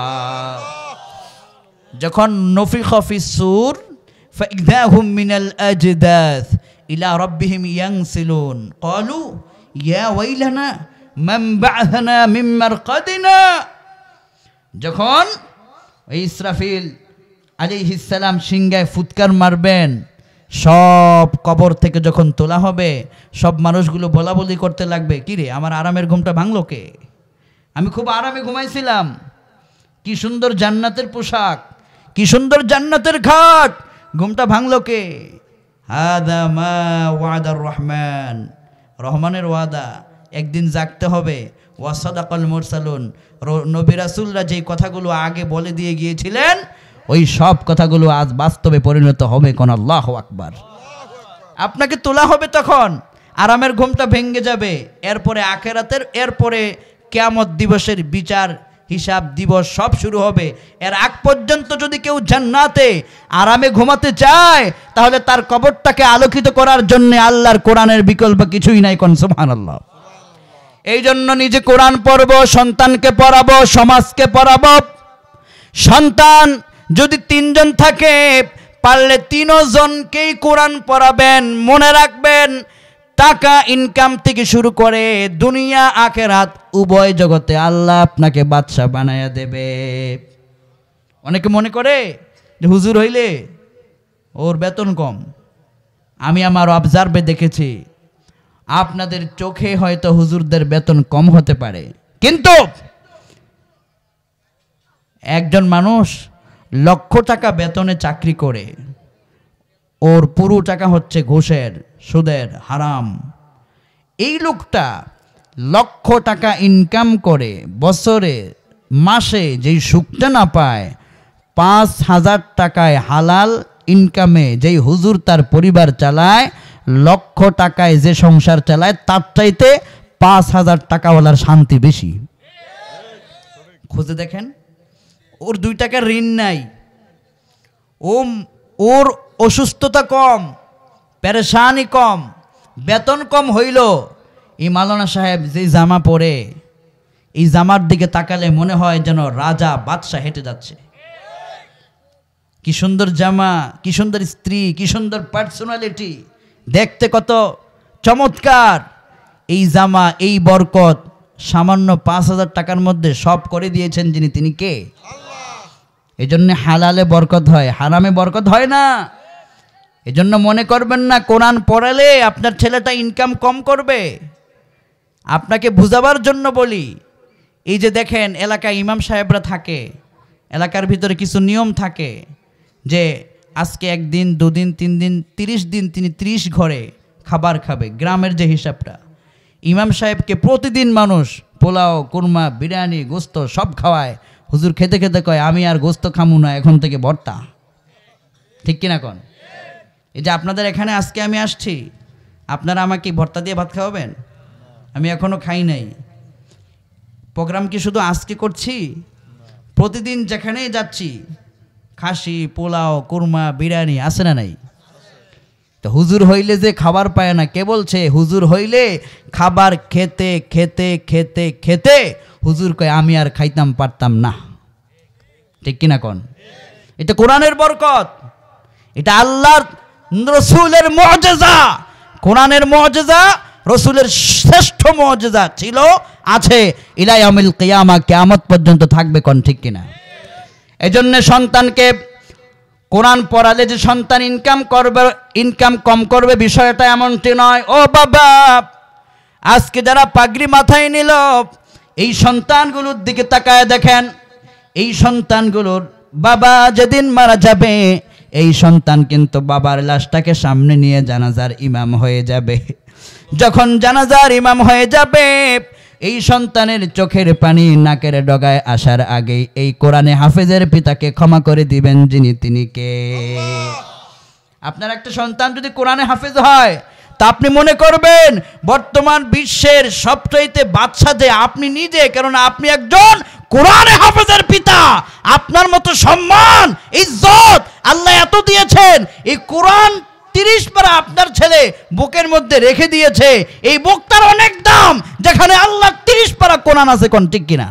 যখন নফিখা ফিস-সূর ফাইযাহুম মিনাল আজদাস ইলা রাব্বিহিম ইয়ানসিলুন ক্বালু ইয়া ওয়াইলানা মান বা'আথানা মিন মারকাদিনা। যখন ইসরাফিল আলাইহিস সালাম সিংহায় ফুৎকার মারবেন, সব কবর থেকে যখন তোলা হবে, সব মানুষগুলো বলা বলি করতে লাগবে, কিরে আমার আরামের ঘুমটা ভাঙলো কে? আমি খুব আরামে ঘুমাইছিলাম, কি সুন্দর জান্নাতের পোশাক, কি সুন্দর জান্নাতের খাট, ঘুমটা ভাঙলো কে? হাদা মা ওয়াদার রহমান, রহমানের ওয়াদা, একদিন জাগতে হবে। ওয়াসাদাকাল মুরসালুন, নবী রাসূলরা যেই কথাগুলো আগে বলে দিয়ে গিয়েছিলেন, ওই সব কথাগুলো আজ বাস্তবে পরিণত হবে। কোন আল্লাহু আকবার। আপনাকে তোলা হবে, তখন আরামের ঘুমটা ভেঙে যাবে। এরপরে আখেরাতের, এরপরে কিয়ামত দিবসের বিচার হিসাব দিবস সব শুরু হবে। এর আগ পর্যন্ত যদি কেউ জান্নাতে আরামে ঘুমাতে চায়, তাহলে তার কবরটাকে আলোকিত করার জন্য আল্লাহর কোরআনের বিকল্প কিছুই নাই। কোন সুবহানাল্লাহ। এই জন্য নিজে কোরআন পড়ব, সন্তানকে পড়াবো, সমাজকে পড়াবো। সন্তান যদি 3 জন থাকে, পারলে 3 জনকেই কোরআন পড়াবেন। মনে রাখবেন, টাকা ইনকাম থেকে শুরু করে দুনিয়া আখিরাত উভয় জগতে আল্লাহ আপনাকে বাদশা বানায়া দেবে। অনেকে মনে করে যে হুজুর হইলে ওর বেতন কম। আমি আমার অবজার্ভে দেখেছি আপনাদের চোখে হয়তো হুজুরদের বেতন কম হতে পারে, কিন্তু একজন মানুষ লক্ষ টাকা বেতনে চাকরি করে, ওর পুরো টাকা হচ্ছে ঘুষের, সুদের, হারাম। এই লোকটা লক্ষ টাকা ইনকাম করে বছরে মাসে যেই সুখটা না পায়, 5,000 টাকায় হালাল ইনকামে যেই হুজুর তার পরিবার চালায়, লক্ষ টাকায় যে সংসার চালায়, তার চাইতে 5,000 টাকাওয়ালার শান্তি বেশি। খুঁজে দেখেন, ওর 2 টাকার ঋণ নাই, ওর অসুস্থতা কম, পেরেশানি কম, বেতন কম হইল। এই মাওলানা সাহেব যে জামা পরে, এই জামার দিকে তাকালে মনে হয় যেন রাজা বাদশাহ হেঁটে যাচ্ছে। কি সুন্দর জামা, কি সুন্দর স্ত্রী, কি সুন্দর পার্সোনালিটি, দেখতে কত চমৎকার। এই জামা, এই বরকত সামান্য 5,000 টাকার মধ্যে সব করে দিয়েছেন যিনি, তিনি কে? এই জন্য হালালে বরকত হয়, হারামে বরকত হয় না। এজন্য মনে করবেন না কোরআন পড়ালে আপনার ছেলেটা ইনকাম কম করবে। আপনাকে বুঝাবার জন্য বলি, এই যে দেখেন এলাকায় ইমাম সাহেবরা থাকে, এলাকার ভিতরে কিছু নিয়ম থাকে যে আজকে 1 দিন 2 দিন 3 দিন 30 দিন তিনি 30 ঘরে খাবার খাবে। গ্রামের যে হিসাবটা, ইমাম সাহেবকে প্রতিদিন মানুষ পোলাও, কুরমা, বিরিয়ানি, গোস্ত সব খাওয়ায়। হুজুর খেতে খেতে কয় আমি আর গোস্ত খামু না, এখন থেকে ভর্তা। ঠিক কিনা কোন? এই যে আপনাদের এখানে আজকে আমি আসছি, আপনারা আমাকে ভর্তা দিয়ে ভাত খাওয়াবেন? আমি এখনো খাই নাই। প্রোগ্রাম কি শুধু আজকে করছি? প্রতিদিন যেখানেই যাচ্ছি খাসি, পোলাও, কুরমা, বিরিয়ানি আছে না নাই? তো হুজুর হইলে যে খাবার পায় না, কে বলছে? হুজুর হইলে খাবার খেতে খেতে খেতে খেতে হুজুর কয় আমি আর খাইতাম পারতাম না। ঠিক কিনা কোন? এটা কোরআনের বরকত, এটা আল্লাহর রসুলের মুআজিজা। কোরআনের মুআজিজা, রসুলের শ্রেষ্ঠ মুআজিজা ছিল, আছে, ইলা ইয়াউমিল কিয়ামা, কিয়ামত পর্যন্ত থাকবে। কোন ঠিক কিনা? এজন্য সন্তানকে কোরআন পড়ালে যে সন্তান ইনকাম কম করবে বিষয়টা এমনটি নয়। ও বাবা, আজকে যারা পাগড়ি মাথায় নিল, এই সন্তানগুলোর দিকে তাকায় দেখেন, এই সন্তানগুলোর বাবা যেদিন মারা যাবে, এই সন্তান কিন্তু বাবার লাশটাকে সামনে নিয়ে জানাজার ইমাম হয়ে যাবে। যখন জানাজার ইমাম হয়ে যাবে, এই সন্তানের চোখের পানি নাকের ডগায় আসার আগে এই কোরআনে হাফেজের পিতাকে ক্ষমা করে দিবেন যিনি, তিনি কে? আপনার একটা সন্তান যদি কোরআনে হাফেজ হয়, তা আপনি মনে করবেন বর্তমান বিশ্বের সবচাইতে বাদশা যে আপনি নিজে, কারণ আপনি একজন কোরআনে হাফেজের পিতা। আপনার মতো সম্মান, ইজ্জত আল্লাহ এত দিয়েছেন, এই কোরআন 30 পারা আপনার ছেলে বুকের মধ্যে রেখে দিয়েছে। এই বুকটার অনেক দাম, যেখানে আল্লাহ 30 পারা কোরআন আছে। কোন ঠিক কিনা?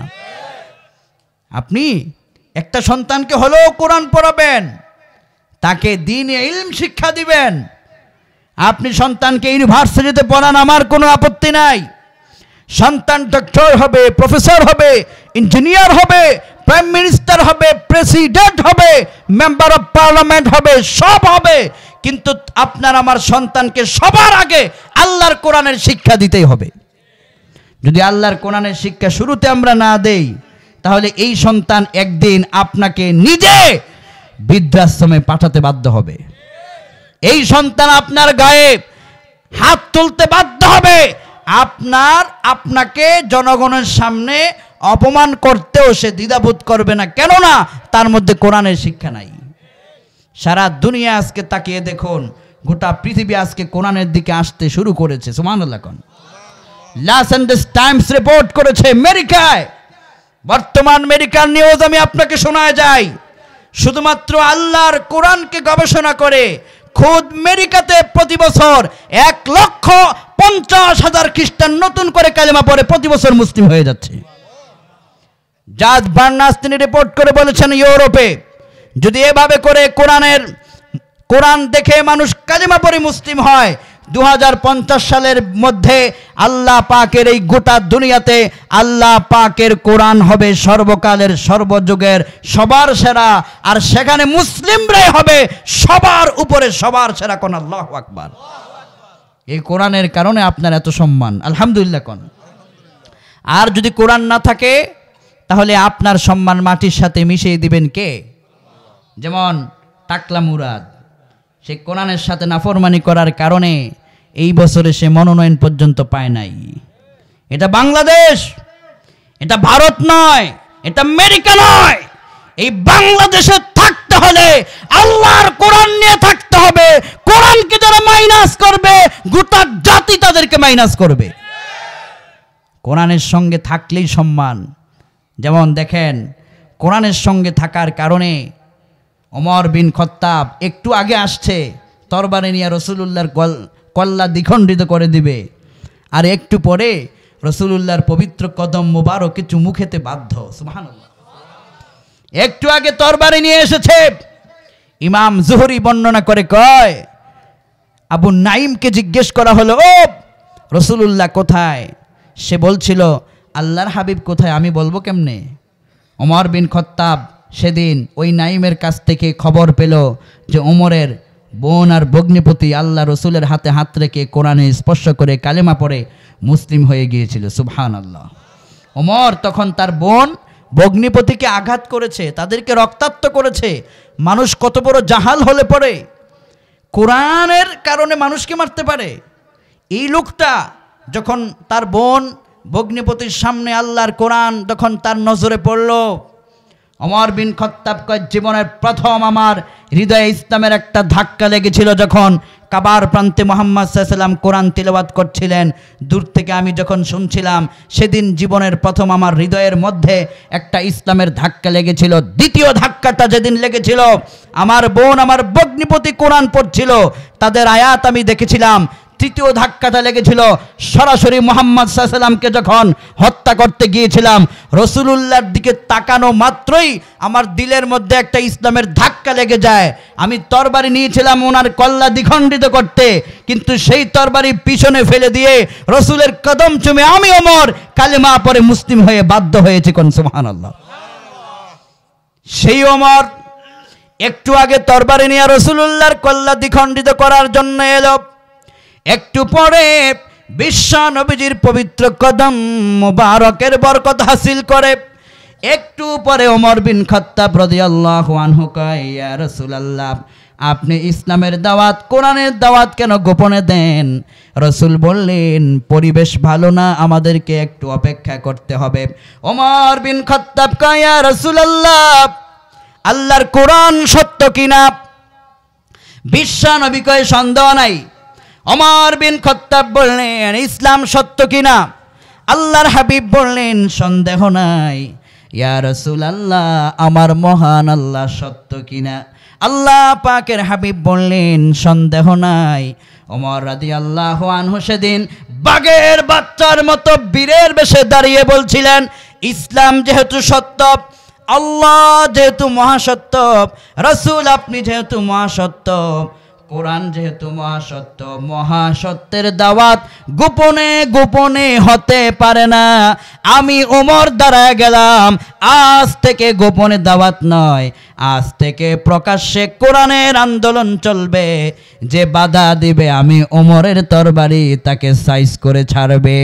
আপনি একটা সন্তানকে হলেও কোরআন পড়াবেন, তাকে দ্বীনি ইলম শিক্ষা দিবেন। আপনি সন্তানকে ইউনিভার্সিটিতে পড়ান, আমার কোনো আপত্তি নাই। সন্তান ডক্টর হবে, প্রফেসর হবে, ইঞ্জিনিয়ার হবে, প্রাইম মিনিস্টার হবে, প্রেসিডেন্ট হবে, মেম্বার অফ পার্লামেন্ট হবে, সব হবে। কিন্তু আপনার আমার সন্তানকে সবার আগে আল্লাহর কোরআনের শিক্ষা দিতেই হবে। যদি আল্লাহর কোরআনের শিক্ষা শুরুতে আমরা না দেই, তাহলে এই সন্তান একদিন আপনাকে নিজে বৃদ্ধাশ্রমে পাঠাতে বাধ্য হবে। এই সন্তান আপনার গায়ে হাত তুলতে বাধ্য হবে। আপনাকে জনগণের সামনে অপমান করতেও সে দ্বিধাবোধ করবে না, কেননা তার মধ্যে কোরআনের শিক্ষা নাই। সারা দুনিয়া আজকে তাকিয়ে দেখুন, গোটা পৃথিবী আজকে কোরআনের দিকে আসতে শুরু করেছে। সুবহানাল্লাহ। লস অ্যাঞ্জেলেস টাইমস রিপোর্ট করেছে আমেরিকায়, বর্তমান মেডিকেল নিউজ আমি আপনাকে শোনায় যাই, শুধুমাত্র আল্লাহর কোরআনকে গবেষণা করে খুদ আমেরিকাতে প্রতি বছর 1,50,000 খ্রিস্টান নতুন করে কালেমা পড়ে প্রতি বছর মুসলিম হয়ে যাচ্ছে। জাজ বার্নাস তিনি রিপোর্ট করে বলেছেন, ইউরোপে যদি এভাবে করে কোরআন দেখে মানুষ কালেমা পড়ে মুসলিম হয়, 2050 সালের মধ্যে আল্লাহ পাকের এই গোটা দুনিয়াতে আল্লাহ পাকের কোরআন হবে সর্বকালের সর্বযুগের সবার সেরা, আর সেখানে মুসলিমরাই হবে সবার উপরে সবার সেরা। কোন আল্লাহু আকবার। এই কোরআনের কারণে আপনার এত সম্মান, আলহামদুলিল্লাহ কোন। আর যদি কোরআন না থাকে তাহলে আপনার সম্মান মাটির সাথে মিশিয়ে দিবেন কে? যেমন টাকলা মুরাদ, সে কোরআনের সাথে নাফরমানি করার কারণে এই বছরে সে মনোনয়ন পর্যন্ত পায় নাই। এটা বাংলাদেশ, এটা ভারত নয়, এটা আমেরিকা নয়। এই বাংলাদেশে থাকতে হলে আল্লাহর কোরআন নিয়ে থাকতে হবে। কোরআনকে যারা মাইনাস করবে গোটা জাতি তাদেরকে মাইনাস করবে। কোরআনের সঙ্গে থাকলেই সম্মান। যেমন দেখেন, কোরআনের সঙ্গে থাকার কারণে ওমর বিন খাত্তাব একটু আগে আসছে, তরবারি নিয়ে রাসূলুল্লাহর কল্লা দ্বিখণ্ডিত করে দিবে, আর একটু পরে রাসূলুল্লাহর পবিত্র কদম মোবারকে চুমু খেতে বাধ্য। সুবহানাল্লাহ। একটু আগে তরবারি নিয়ে এসেছে। ইমাম জুহরি বর্ণনা করে কয়, আবু নাইমকে জিজ্ঞেস করা হলো, ও রাসূলুল্লাহ কোথায়? সে বলছিল, আল্লাহর হাবিব কোথায় আমি বলবো কেমনে? ওমর বিন খাত্তাব সেদিন ওই নাইমের কাছ থেকে খবর পেল যে ওমরের বোন আর ভগ্নিপতি আল্লাহ রসুলের হাতে হাত রেখে কোরআনে স্পর্শ করে কালেমা পড়ে মুসলিম হয়ে গিয়েছিল। সুবহানাল্লাহ। ওমর তখন তার বোন ভগ্নিপতিকে আঘাত করেছে, তাদেরকে রক্তাক্ত করেছে। মানুষ কত বড় জাহাল হলে পড়ে কোরআনের কারণে মানুষকে মারতে পারে। এই লোকটা যখন তার বোন ভগ্নিপতির সামনে আল্লাহর কোরআন যখন তার নজরে পড়ল, ওমর বিন খাত্তাব কয়, জীবনের প্রথম আমার হৃদয়ে ইসলামের একটা ধাক্কা লেগেছিল যখন কাবার প্রান্তে মুহাম্মদ সাল্লাল্লাহু আলাইহি ওয়াসাল্লাম কোরআন তিলাওয়াত করছিলেন। দূর থেকে আমি যখন শুনছিলাম, সেদিন জীবনের প্রথম আমার হৃদয়ের মধ্যে একটা ইসলামের ধাক্কা লেগেছিল। দ্বিতীয় ধাক্কাটা যেদিন লেগেছিল, আমার বোন আমার ভগ্নিপতি কোরআন পড়ছিল, তাদের আয়াত আমি দেখেছিলাম। তৃতীয় ধাক্কাটা লেগেছিল সরাসরি মুহাম্মদ সাল্লাল্লাহু আলাইহি ওয়াসাল্লামকে যখন হত্যা করতে গিয়েছিলাম, রাসূলুল্লাহর দিকে তাকানো মাত্রই আমার দিলের মধ্যে একটা ইসলামের ধাক্কা লেগে যায়। আমি তরবারি নিয়েছিলাম ওনার কল্লা দ্বিখণ্ডিত করতে, কিন্তু সেই তরবারি পিছনে ফেলে দিয়ে রাসূলের কদম চুমে আমি ওমর কালেমা পড়ে মুসলিম হয়ে বাধ্য হয়েছি। কোন সুবহানাল্লাহ। সেই ওমর একটু আগে তরবারি নিয়ে রাসূলুল্লাহর কল্লা দ্বিখণ্ডিত করার জন্য এলো। একটু পরে বিশ্ব নবীজির পবিত্র কদম মুবারকের বরকত হাসিল করে। একটু পরে ওমর বিন খাত্তাব রাদিয়াল্লাহু আনহু কয়, ইয়া রাসূলুল্লাহ, আপনি ইসলামের দাওয়াত, কোরআনের দাওয়াত কেন গোপনে দেন? রাসূল বললেন, পরিবেশ ভালো না, আমাদেরকে একটু অপেক্ষা করতে হবে। ওমর বিন খাত্তাব কয়, ইয়া রাসূলুল্লাহ, আল্লাহর কোরআন সত্য কিনা? বিশ্ব নবী কয়, সন্দেহ নাই। ওমর বিন খাত্তাব বললেন, ইসলাম সত্য কিনা? আল্লাহর হাবিব বললেন, সন্দেহ নাই। ইয়া রাসূলুল্লাহ, আমার মহান আল্লাহ সত্য কিনা? আল্লাহ পাকের হাবিব বললেন, সন্দেহ নাই। ওমর রাদিয়াল্লাহু আনহু সেদিন বাঘের বাচ্চার মতো বীরের বেশে দাঁড়িয়ে বলছিলেন, ইসলাম যেহেতু সত্য, আল্লাহ যেহেতু মহাসত্য, রাসূল আপনি যেহেতু মহাসত্য, কোরআন যেহেতু মহাসত্য, মহাসত্যের দাওয়াত গোপনে গোপনে হতে পারে না। আমি ওমর দাঁড়ায় গেলাম, আজ থেকে গোপনে দাওয়াত নয়, আজ থেকে প্রকাশ্যে কোরআনের আন্দোলন চলবে। যে বাধা দিবে আমি ওমরের তরবারি তাকে সাইজ করে ছাড়বে।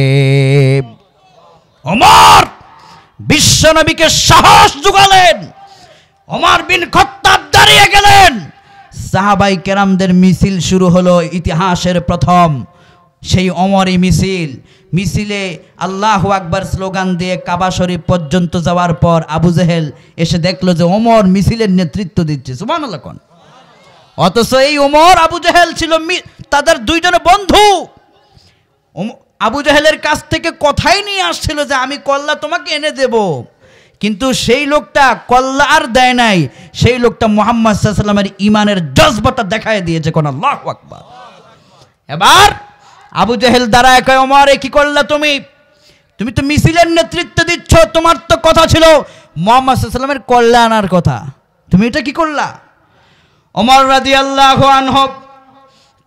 ওমর বিশ্বনবীকে সাহস জুগালেন। ওমর বিন খাত্তাব দাঁড়িয়ে গেলেন। সাহাবাই কেরামদের মিছিল শুরু হলো, ইতিহাসের প্রথম সেই ওমরি মিছিল। মিছিলে আল্লাহু আকবার স্লোগান দিয়ে কাবা শরীফ পর্যন্ত যাওয়ার পর আবু জেহেল এসে দেখলো যে ওমর মিছিলের নেতৃত্ব দিচ্ছে। সুবহানাল্লাহ কোন। অথচ এই ওমর আবু জেহেল ছিল তাদের দুইজনে বন্ধু। আবু জেহেলের কাছ থেকে কথাই নিয়ে আসছিল যে আমি কল্লা তোমাকে এনে দেব, কিন্তু সেই লোকটা কল্লা আর দেয় নাই, সেই লোকটা মুহাম্মদ সাল্লাল্লাহু আলাইহি ওয়াসাল্লামের ঈমানের জজবাটা দেখায় দিয়েছে। কোন আল্লাহু আকবার। এবার আবু জেহেল দাঁড়ায় কয়, ওমর কি করলা তুমি? তুমি তো মিছিলের নেতৃত্ব দিচ্ছ, তোমার তো কথা ছিল মুহাম্মদ সাল্লাল্লাহু আলাইহি ওয়াসাল্লামের কল্লা আনার কথা, তুমি এটা কি করলা? ওমর রাদিয়াল্লাহু আনহু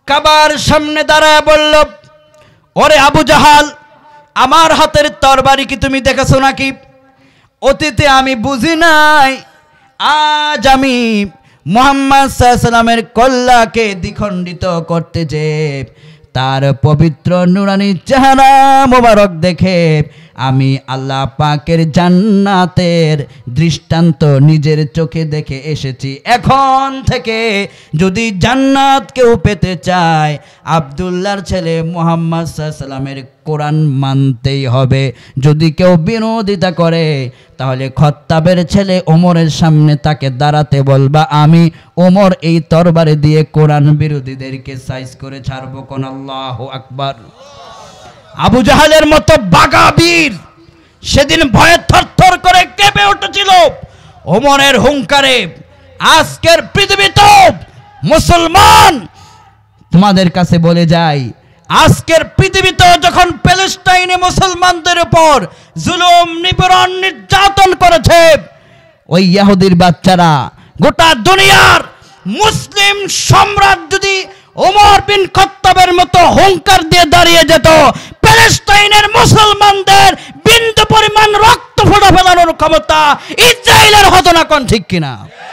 কাবার সামনে দাঁড়ায় বলল, ওরে আবু জাহাল, আমার হাতের তরবারি কি তুমি দেখেছো নাকি? অতীতে আমি বুঝি নাই, আজ আমি মুহাম্মদ সাল্লাল্লাহু আলাইহি সাল্লামের কল্লাকে দ্বিখণ্ডিত করতে যে তার পবিত্র নুরানি চেহারা মোবারক দেখে আমি আল্লাহ পাকের জান্নাতের দৃষ্টান্ত নিজের চোখে দেখে এসেছি। এখন থেকে যদি জান্নাত কেউ পেতে চায়, আব্দুল্লাহর ছেলে মুহাম্মদ সাল্লাল্লাহু আলাইহি সাল্লামের কোরআন মানতেই হবে। যদি কেউ বিরোধিতা করে, তাহলে খত্তাবের ছেলে ওমরের সামনে তাকে দাঁড়াতে বলবা, আমি ওমর এই তরবারি দিয়ে কোরআন বিরোধীদেরকে সাইজ করে ছাড়বো। কোন আল্লাহু আকবার। আবু জাহালের মতো বাগাবীর সেদিন ভয়ে থরথর করে কেঁপে উঠেছিল ওমরের হুঙ্কারে। আজকের পৃথিবীতে মুসলমান, তোমাদের কাছে বলে যাই, আজকের পৃথিবীতে যখন প্যালেস্টাইনে মুসলমানদের উপর জুলুম, নিপীড়ন, নির্যাতন করেছে, ওই ইহুদির বাচ্চারা গোটা দুনিয়ার মুসলিম সম্রাট যদি ওমর বিন খাত্তাবের মতো হুঙ্কার দিয়ে দাঁড়িয়ে যেত, প্যালেস্টাইনের মুসলমানদের বিন্দু পরিমাণ রক্ত ফোঁটা ফেলানোর ক্ষমতা ইসরায়েলের হতো না। কোন ঠিক কিনা?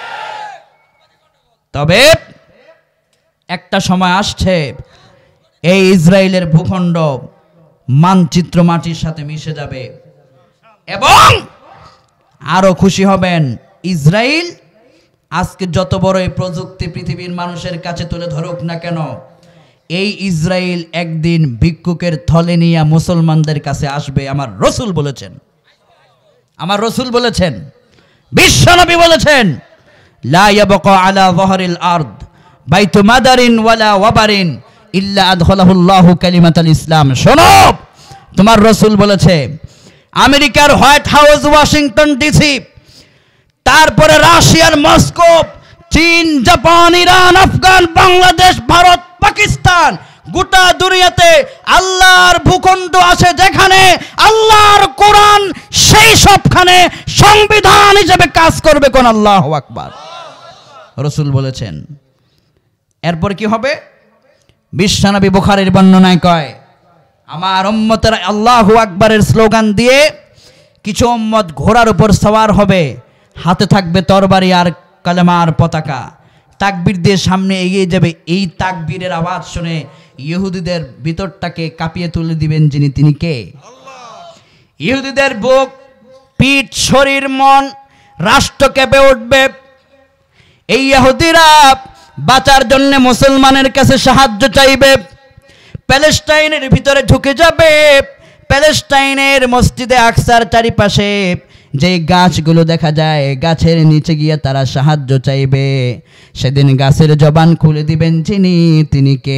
তবে একটা সময় আসছে, এই ইসরায়েলের ভূখণ্ড মানচিত্র মাটির সাথে মিশে যাবে এবং আরো খুশি হবেন। ইসরায়েল আজকে যত বড় এই প্রযুক্তি পৃথিবীর মানুষের কাছে তুলে ধরুক না কেন, এই ইসরায়েল একদিন ভিক্ষুকের থলে নিয়ে মুসলমানদের কাছে আসবে। আমার রসুল বলেছেন, আমার রসুল বলেছেন, বিশ্বনবী বলেছেন, লা ইয়াবকা আলা যাহরিল আরদ বাইতু মাদারিন ওয়ালা ওয়াবারিন ইল্লা আদখালাহুল্লাহু কালিমাতাল ইসলাম। শোনো, তোমার রসুল বলেছে, আমেরিকার হোয়াইট হাউস, ওয়াশিংটন ডিসি, তারপরে রাশিয়ার মস্কো, চীন, Japan, Iran, Afghan, Bangladesh, Bharat, Pakistan, গোটা দুনিয়াতে আল্লাহর ভূখণ্ড আছে যেখানে আল্লাহর কোরআন সেই সবখানে সংবিধান হিসেবে কাজ করবে। কোন আল্লাহু আকবার। রসুল বলেছেন। এরপর কি হবে? বিশ্বনবী বুখারীর বর্ণনায় কয়, আমার উম্মতেরা আল্লাহু আকবারের স্লোগান দিয়ে কিছু উম্মত ঘোড়ার উপর সওয়ার হবে, হাতে থাকবে তরবারি আর কালেমার পতাকা, তাকবীর দিয়ে সামনে এগিয়ে যাবে। এই তাকবীরের আওয়াজ শুনে ইহুদিদের ভিতরটাকে কাঁপিয়ে তুলে দিবেন যিনি, তিনি কে? ইহুদিদের বুক, পিঠ, শরীর, মন, রাষ্ট্র কেঁপে উঠবে। এই ইহুদিরা বাঁচার জন্য মুসলমানের কাছে সাহায্য চাইবে, প্যালেস্টাইনের ভিতরে ঢুকে যাবে। প্যালেস্টাইনের মসজিদে আকসার চারিপাশে যে গাছগুলো দেখা যায়, গাছের নিচে গিয়ে তারা সাহায্য চাইবে। সেদিন গাছের জবান খুলে দিবেন যিনি, তিনি কে?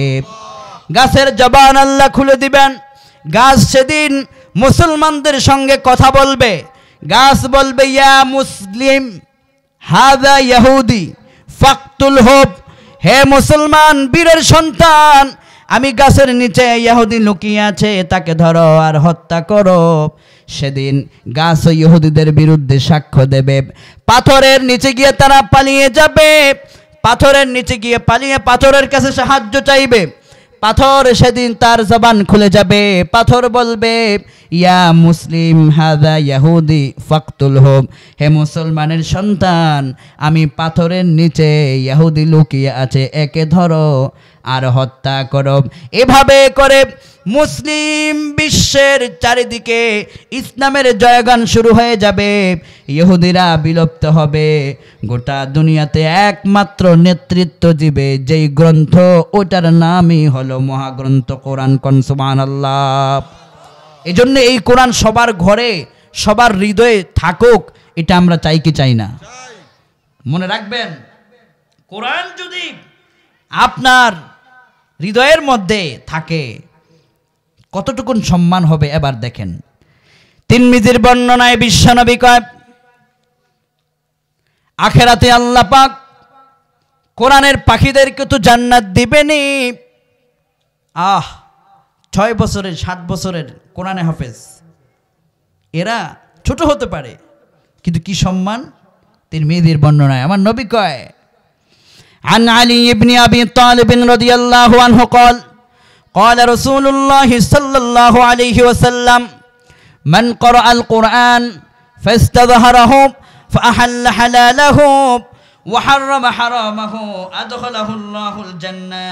গাছের জবান আল্লাহ খুলে দিবেন। গাছ সেদিন মুসলমানদের সঙ্গে কথা বলবে। গাছ বলবে, ইয়া মুসলিম হাযা ইহুদি ফাকতুল হুব, হে মুসলমান বীরের সন্তান, আমি গাছের নিচে ইহুদি লুকিয়ে আছে, তাকে ধরো আর হত্যা করো। সেদিন গাছ ইহুদিদের বিরুদ্ধে সাক্ষ্য দেবে। পাথরের নিচে গিয়ে তারা পালিয়ে যাবে, পাথরের নিচে গিয়ে পালিয়ে পাথরের কাছে সাহায্য চাইবে। পাথর সেদিন তার জবান খুলে যাবে। পাথর বলবে, ইয়া মুসলিম হাযা ইহুদি ফাকতুল হুব, হে মুসলমানের সন্তান, আমি পাথরের নিচে ইহুদি লুকিয়ে আছে, একে ধরো আর হত্যা করো। এভাবে করে মুসলিম বিশ্বের চারিদিকে ইসলামের জয়গান শুরু হয়ে যাবে। ইহুদিরা বিলুপ্ত হবে। গোটা দুনিয়াতে একমাত্র নেতৃত্ব দিবে যেই গ্রন্থ, ওটার নামই হলো মহাগ্রন্থ কোরআন। কোন সুবহানাল্লাহ। এই জন্য এই কোরআন সবার ঘরে, সবার হৃদয়ে থাকুক, এটা আমরা চাই কি চাই না? মনে রাখবেন, কোরআন যদি আপনার হৃদয়ের মধ্যে থাকে কতটুকুন সম্মান হবে এবার দেখেন। তিরমিজির বর্ণনায় বিশ্বনবী কয়, আখিরাতে আল্লাহ পাক কোরআনের পাখিদেরকে তো জান্নাত দিবেনি। 6 বছরের 7 বছরের কোরআনে হাফেজ, এরা ছোট হতে পারে কিন্তু কি সম্মান। তিরমিজির বর্ণনায় আমার নবী কয়, عن علي بن أبي طالب رضي الله عنه قال قال رسول الله صلى الله عليه وسلم من قرأ القرآن فاستظهره فأحل حلاله وحرم حرامه أدخله الله الجنة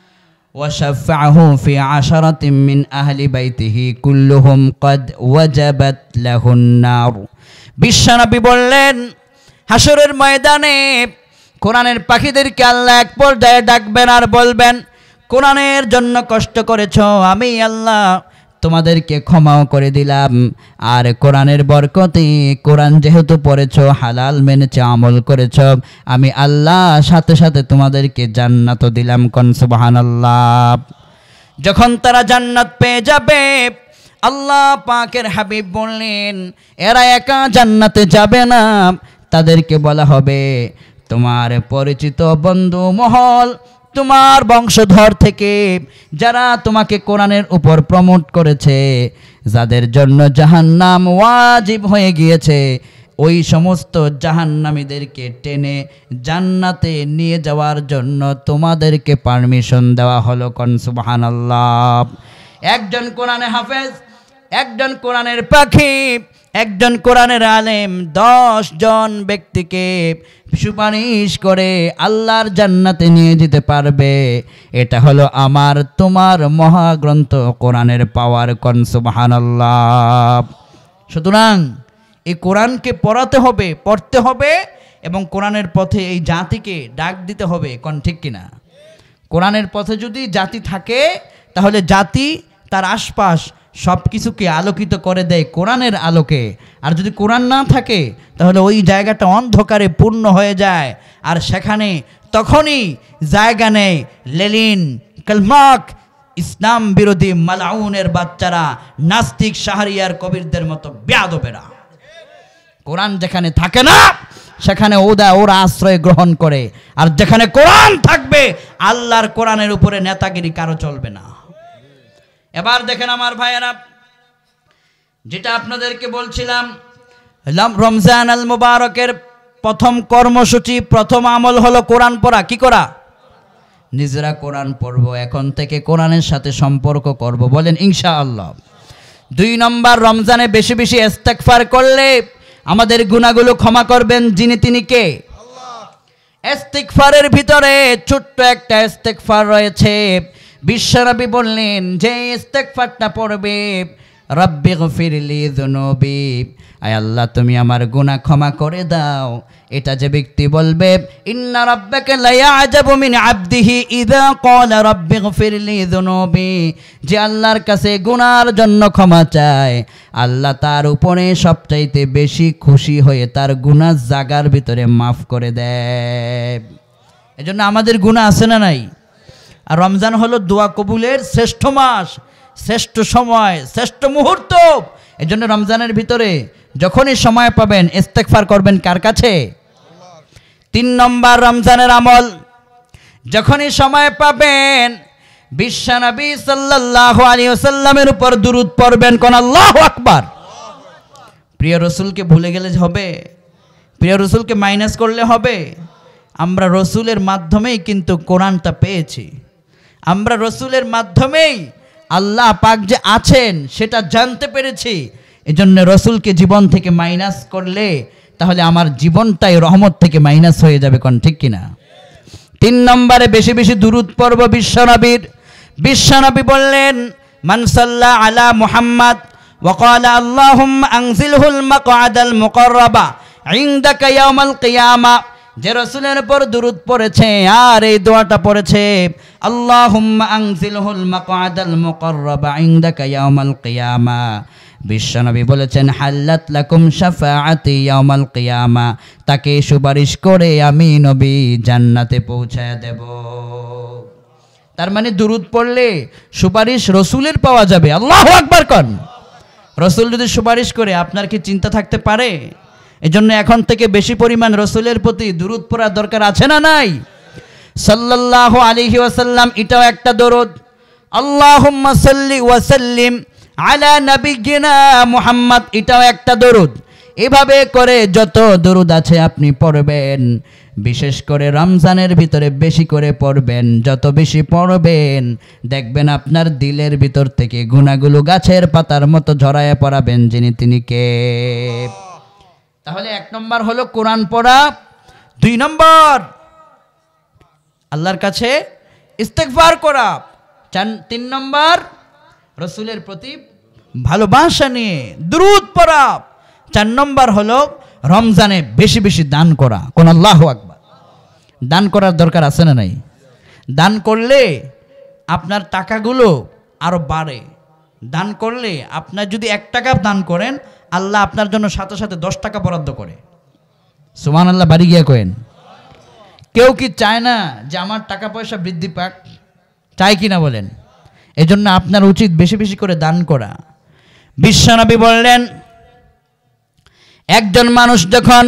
وشفعه في 10 من أهل بيته كلهم قد وجبت له النار বিশ্বনবী বললেন হাসরের ময়দানে কোরআনের পাখিদেরকে আল্লাহ এক পর্যায়ে ডাকবেন আর বলবেন কোরআনের জন্য কষ্ট করেছো আমি আল্লাহ তোমাদেরকে ক্ষমাও করে দিলাম আর কোরআনের বরকতে কোরআন যেহেতু পড়েছো হালাল মেনেছো আমল করেছো আমি আল্লাহ সাথে সাথে তোমাদেরকে জান্নাতও দিলাম কোন সুবহানাল্লাহ যখন তারা জান্নাত পেয়ে যাবে আল্লাহ পাকের হাবিব বললেন এরা একা জান্নাতে যাবে না তাদেরকে বলা হবে তোমার পরিচিত বন্ধু মহল তোমার বংশধর থেকে যারা তোমাকে কোরআনের উপর প্রমোট করেছে যাদের জন্য জাহান্নাম ওয়াজিব হয়ে গিয়েছে ওই সমস্ত জাহান্নামীদেরকে টেনে জান্নাতে নিয়ে যাওয়ার জন্য তোমাদেরকে পারমিশন দেওয়া হলো কোন সুবহানাল্লাহ একজন কোরআনে হাফেজ একজন কোরআনের পাখি একজন কোরআনের আলেম 10 জন ব্যক্তিকে সুপারিশ করে আল্লাহর জান্নাতে নিয়ে যেতে পারবে এটা হলো আমার তোমার মহাগ্রন্থ কোরআনের পাওয়ার কোন সুবহানাল্লাহ সুতরাং এই কোরআনকে পড়াতে হবে পড়তে হবে এবং কোরআনের পথে এই জাতিকে ডাক দিতে হবে কোন ঠিক কিনা কোরআনের পথে যদি জাতি থাকে তাহলে জাতি তার আশপাশ সব কিছুকে আলোকিত করে দেয় কোরআনের আলোকে আর যদি কোরআন না থাকে তাহলে ওই জায়গাটা অন্ধকারে পূর্ণ হয়ে যায় আর সেখানে তখনই জায়গা নেয় লেলিন কালমাক ইসলাম বিরোধী মালাউনের বাচ্চারা নাস্তিক শাহরিয়ার কবিরদের মতো বেয়াদবেরা কোরআন যেখানে থাকে না সেখানে ওরা আশ্রয় গ্রহণ করে আর যেখানে কোরআন থাকবে আল্লাহর কোরআনের উপরে নেতাগিরি কারো চলবে না এবার দেখেন আমার ভাইয়েরা যেটা আপনাদেরকে বলছিলাম রমজান আল মুবারকের প্রথম কর্মসূচি প্রথম আমল হলো কোরআন পড়া কি করা নিজেরা কোরআন পড়বো এখন থেকে কোরআনের সাথে সম্পর্ক করব বলেন ইনশাআল্লাহ 2 নম্বর রমজানে বেশি বেশি ইস্তেগফার করলে আমাদের গুনাহগুলো ক্ষমা করবেন যিনি তিনি কে আল্লাহ ইস্তেগফারের ভিতরে ছোট্ট একটা ইস্তেগফার রয়েছে বিশ্বনবী বললেন যে ইস্তেগফারটা পড়বে রব্বিগফিরলি যুনুবি আয় আল্লাহ তুমি আমার গুনাহ ক্ষমা করে দাও এটা যে ব্যক্তি বলবে ইন্না রাব্বাকা লা ইয়াজাবু মিন আবদিহি ইযা ক্বালা রব্বিগফিরলি যুনুবি যে আল্লাহর কাছে গুনার জন্য ক্ষমা চায় আল্লাহ তার উপরে সবচাইতে বেশি খুশি হয়ে তার গুনাহ জাগার ভিতরে মাফ করে দেয় এজন্য আমাদের গুনাহ আছে না নাই আর রমজান হলো দোয়া কবুলের শ্রেষ্ঠ মাস শ্রেষ্ঠ সময় শ্রেষ্ঠ মুহূর্ত এজন্য রমজানের ভিতরে যখনই সময় পাবেন ইস্তেগফার করবেন কার কাছে আল্লাহ 3 নম্বর রমজানের আমল যখনই সময় পাবেন বিশ্বনবী সাল্লাল্লাহু আলাইহি ওয়াসাল্লামের উপর দুরূদ পড়বেন কোন আল্লাহু আকবার প্রিয় রাসূলকে ভুলে গেলে হবে প্রিয় রাসূলকে মাইনাস করলে হবে আমরা রাসূলের মাধ্যমেই কিন্তু কোরআনটা পেয়েছি আমরা রাসূলের মাধ্যমেই আল্লাহ পাক যে আছেন সেটা জানতে পেরেছি এজন্য রাসূলকে জীবন থেকে মাইনাস করলে তাহলে আমার জীবনটাই রহমত থেকে মাইনাস হয়ে যাবে কোন ঠিক কিনা 3 নম্বরে বেশি বেশি দুরূদ পড়ব বিশ্বনবী বললেন মান সাল্লা আলা মুহাম্মদ ওয়া ক্বালা আল্লাহুম্মা আনজিলহুল মাকআদাল মুকাররাবা ইনদাকা ইয়াউমাল কিয়ামা যে রাসূলের উপর দুরূদ পড়েছে আর এই দোয়াটা পড়েছে আল্লাহুম্মা আনজিলহুল মাকআদাল মুকাররাবা ইনদাকা ইয়াউমাল কিয়ামা বিশ্বনবী বলেছেন হাল্লাত লাকুম শাফাআতি ইয়াউমাল কিয়ামা তাকে সুপারিশ করে আমি নবী জান্নাতে পৌঁছায় দেব তার মানে দুরূদ পড়লে সুপারিশ রাসূলের পাওয়া যাবে আল্লাহু আকবার কোন রাসূল যদি সুপারিশ করে আপনার কি চিন্তা থাকতে পারে এজন্য এখন থেকে বেশি পরিমাণ রাসূলের প্রতি দুরূদ পড়া দরকার আছে না নাই সাল্লাল্লাহু আলাইহি ওয়াসাল্লাম এটাও একটা দরুদ আল্লাহুম্মা সাল্লি ওয়া সাল্লিম আলা নাবিয়িনা মুহাম্মদ এটাও একটা দরুদ এভাবে করে যত দরুদ আছে আপনি পড়বেন, বিশেষ করে রমজানের ভিতরে বেশি করে পড়বেন। যত বেশি পড়বেন দেখবেন আপনার দিলের ভিতর থেকে গুনাহগুলো গাছের পাতার মতো ঝরায় পড়াবেন যিনি তিনি কে। তাহলে 1 নম্বর হলো কোরআন পড়া, 2 নম্বর আল্লাহর কাছে ইস্তেগফার করা, 3 নম্বর রাসূলের প্রতি ভালোবাসা নিয়ে দুরূদ পড়া, 4 নম্বর হলো রমজানে বেশি বেশি দান করা। কোন আল্লাহু আকবার। দান করার দরকার আছে না নাই? দান করলে আপনার টাকাগুলো আরো বাড়ে। দান করলে আপনার যদি 1 টাকা দান করেন আল্লাহ আপনার জন্য সাথে সাথে 10 টাকা বরাদ্দ করে। সুবহানাল্লাহ, বাড়ি গিয়া কইন। কেউ কি চায় না যে আমার টাকা পয়সা বৃদ্ধি পাক? চায় কি না বলেন? এজন্য আপনার উচিত বেশি বেশি করে দান করা। বিশ্বনবী বললেন, একজন মানুষ যখন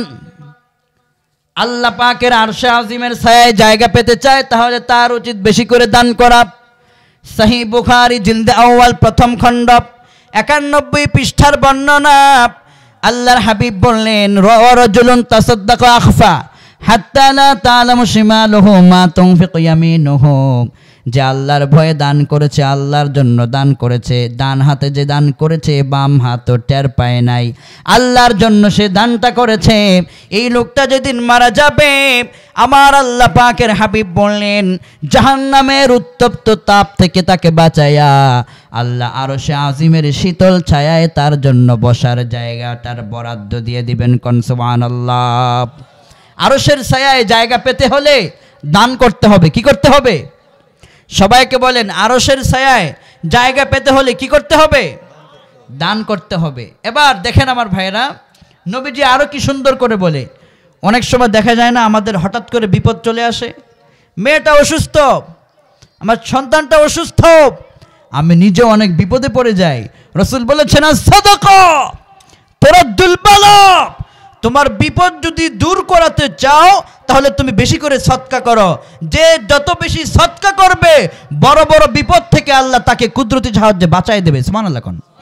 আল্লাহ পাকের আরশে আজিমের ছায়ায় জায়গা পেতে চায় তাহলে তার উচিত বেশি করে দান করা। সহিহ বুখারী জিলদে আউয়াল প্রথম খণ্ড 91 পৃষ্ঠার বর্ণনা। আল্লাহর হাবিব বললেন, রাজুলুন তাসাদ্দাকা আখফা হাত্তা লা তা'লামু শিমালুহু মা তুনফিকু ইয়ামিনুহু। যে আল্লাহর ভয়ে দান করেছে, আল্লাহর জন্য দান করেছে, ডান হাতে যে দান করেছে বাম হাতও টের পায় নাই, আল্লাহর জন্য সে দানটা করেছে। এই লোকটা যেদিন মারা যাবে আমার আল্লাহ পাকের হাবিব বললেন জাহান্নামের উত্তপ্ত তাপ থেকে তাকে বাঁচায়া আল্লাহ আরশে আজিমের শীতল ছায়ায় তার জন্য বসার জায়গাটার বরাদ্দ দিয়ে দিবেন। কোন সুবহানাল্লাহ। আরশের ছায়ায় জায়গা পেতে হলে দান করতে হবে। কি করতে হবে? সবাইকে বলেন, আরশের ছায়ায় জায়গা পেতে হলে কি করতে হবে? দান করতে হবে। এবার দেখেন আমার ভাইরা, নবীজি আরো কি সুন্দর করে বলে। অনেক সময় দেখা যায় না আমাদের হঠাৎ করে বিপদ চলে আসে, মেয়েটা অসুস্থ, আমার সন্তানটা অসুস্থ, আমি নিজে অনেক বিপদে পড়ে যাই। রাসূল বলেছেন সাদাকা তুরাদ্দুল বালা। তোমার বিপদ যদি দূর করাতে চাও তাহলে তুমি বেশি করে সদকা করো। যে যত বেশি সদকা করবে বড় বড় বিপদ থেকে আল্লাহ তাকে কুদরতি সাহায্যে বাঁচায় দেবে। সুবহানাল্লাহ।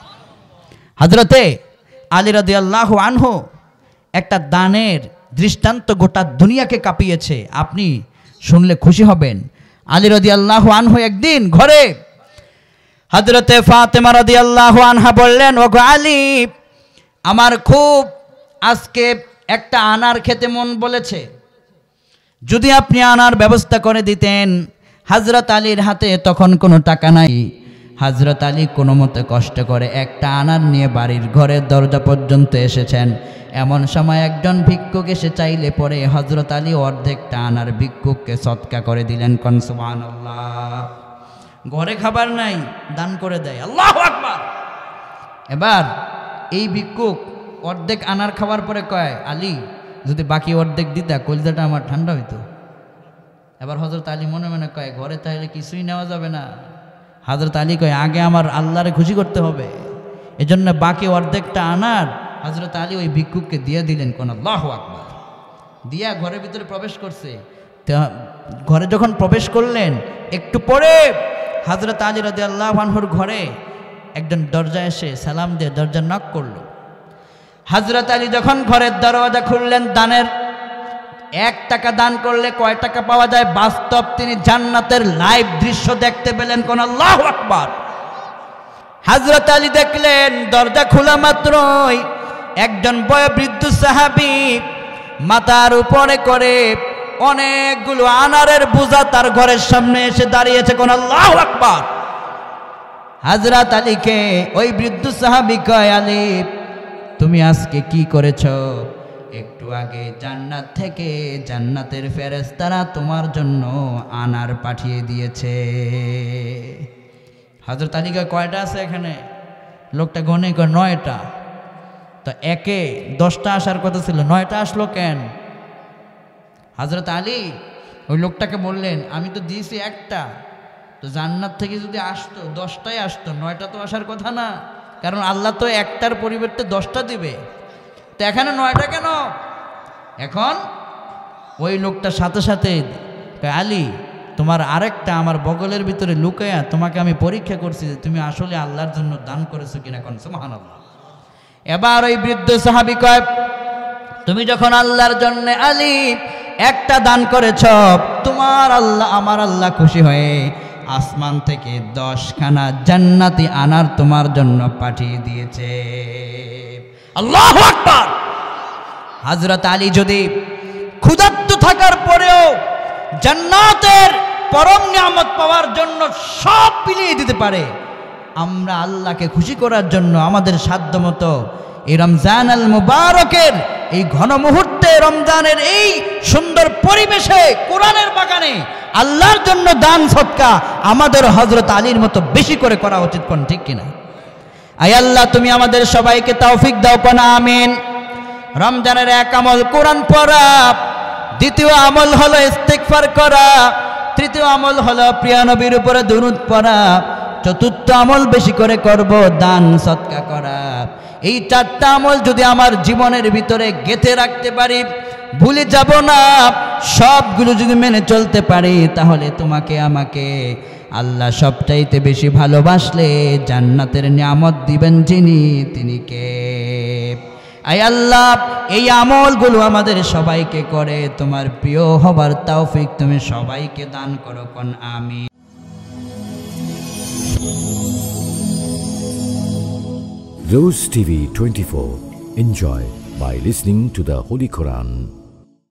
হযরতে আলী রাদিয়াল্লাহু আনহু একটা দানের দৃষ্টান্ত গোটা দুনিয়াকে কাঁপিয়েছে, আপনি শুনলে খুশি হবেন। আলী রাদিয়াল্লাহু আনহু একদিন ঘরে হযরতে ফাতেমা রাদিয়াল্লাহু আনহা বললেন, ওগো আলী, আমার খুব আজকে একটা আনার খেতে মন বলেছে, যদি আপনি আনার ব্যবস্থা করে দিতেন। হযরত আলীর হাতে তখন কোনো টাকা নাই। হযরত আলী কোনো মতে কষ্ট করে একটা আনার নিয়ে বাড়ির ঘরের দরজা পর্যন্ত এসেছেন। এমন সময় একজন ভিক্ষুক এসে চাইলে পরে হযরত আলী অর্ধেকটা আনার ভিক্ষুককে সদকা করে দিলেন। কোন সুবহানাল্লাহ। ঘরে খাবার নাই, দান করে দেয়। আল্লাহু আকবার। এবার এই ভিক্ষুক অর্ধেক আনার খাবার পরে কয়, আলী যদি বাকি অর্ধেক দিতা কলিজাটা আমার ঠান্ডা হইতো। এবার হযরত আলী মনে মনে কয়, ঘরে তাহলে কিছুই নেওয়া যাবে না। হযরত আলী কয়, আগে আমার আল্লাহরে খুশি করতে হবে, এজন্য বাকি অর্ধেকটা আনার হযরত আলী ওই ভিক্ষুককে দিয়ে দিলেন। কোন আল্লাহু আকবার। দিয়া ঘরের ভিতরে প্রবেশ করছে। ঘরে যখন প্রবেশ করলেন একটু পরে হযরত আলী রাদিয়াল্লাহু আনহুর ঘরে একজন দরজা এসে সালাম দিয়ে দরজা নক করলো। হযরত আলী যখন ঘরের দরজা খুললেন, দানের 1 টাকা দান করলে কয় টাকা পাওয়া যায় বাস্তব তিনি জান্নাতের লাইভ দৃশ্য দেখতে পেলেন। কোন আল্লাহু আকবার। হযরত আলী দেখলেন দরজা খোলা মাত্রই একজন বয়োবৃদ্ধ সাহাবী মাথার উপরে করে অনেকগুলো আনারের বোঝা তার ঘরের সামনে এসে দাঁড়িয়েছে। কোন আল্লাহু আকবার। হযরত আলীকে ওই বৃদ্ধ সাহাবী কয়, আলী তুমি আজকে কি করেছ? একটু আগে জান্নাত থেকে জান্নাতের ফেরেশতারা তোমার জন্য আনার পাঠিয়ে দিয়েছে। হযরত আলী কয়, কয়টা আছে এখানে? লোকটা গনে কয়, 9টা। তো একে 10টা আসার কথা ছিল, 9টা আসলো কেন? হযরত আলী ওই লোকটাকে বললেন, আমি তো দিয়েছি 1টা, তো জান্নাত থেকে যদি আসতো 10টাই আসতো, 9টা তো আসার কথা না, কারণ আল্লাহ তো 1টার পরিবর্তে 10টা দিবে, তো এখানে 9টা কেন? এখন ওই লোকটা সাথে সাথে আলী তোমার আরেকটা আমার বগলের ভিতরে লুকায়া তোমাকে আমি পরীক্ষা করছি যে তুমি আসলে আল্লাহর জন্য দান করেছো কিনা। কোন সুবহানাল্লাহ। এবার ওই বৃদ্ধ সাহাবী কয়, তুমি যখন আল্লাহর জন্য আলী একটা দান করেছ, তোমার আল্লাহ আমার আল্লাহ খুশি হয়ে আসমান থেকে 10খানা জান্নাতি আনার তোমার জন্য পাঠিয়ে দিয়েছে। আল্লাহু আকবার। হযরত আলী যদি ক্ষুধার্ত থাকার পরেও জান্নাতের পরম নিয়ামত পাওয়ার জন্য সব বিলিয়ে দিতে পারে, আমরা আল্লাহকে খুশি করার জন্য আমাদের সাধ্যমতো এই রমজান আল মুবারকের এই ঘন মুহূর্তে, রমজানের এই সুন্দর পরিবেশে, কোরআনের বাগানে আল্লাহর জন্য দান সদকা আমাদের হযরত আলীর মতো বেশি করে করা উচিত, কোন ঠিক কিনা? আয় আল্লাহ, তুমি আমাদের সবাইকে তৌফিক দাও, কোন আমিন। রমজানের এক আমল কোরআন পড়া, দ্বিতীয় আমল হলো ইস্তিগফার করা, তৃতীয় আমল হলো প্রিয় নবীর উপরে দুরূদ পড়া, চতুর্থ আমল বেশি করে করব দান সদকা করা। এই 4টা আমল যদি আমার জীবনের ভিতরে গেঁথে রাখতে পারি, ভুলে যাব না, সবগুলো যদি মেনে চলতে পারি, তাহলে তোমাকে আমাকে আল্লাহ সবচাইতে বেশি ভালোবাসলে জান্নাতের নিয়ামত দিবেন যিনি, তিনি কে? আয় আল্লাহ, এই আমলগুলো আমাদের সবাইকে করে তোমার প্রিয় হবার তৌফিক তুমি সবাইকে দান করো, কোন আমিন। Rose TV 24. Enjoy by listening to the Holy Quran.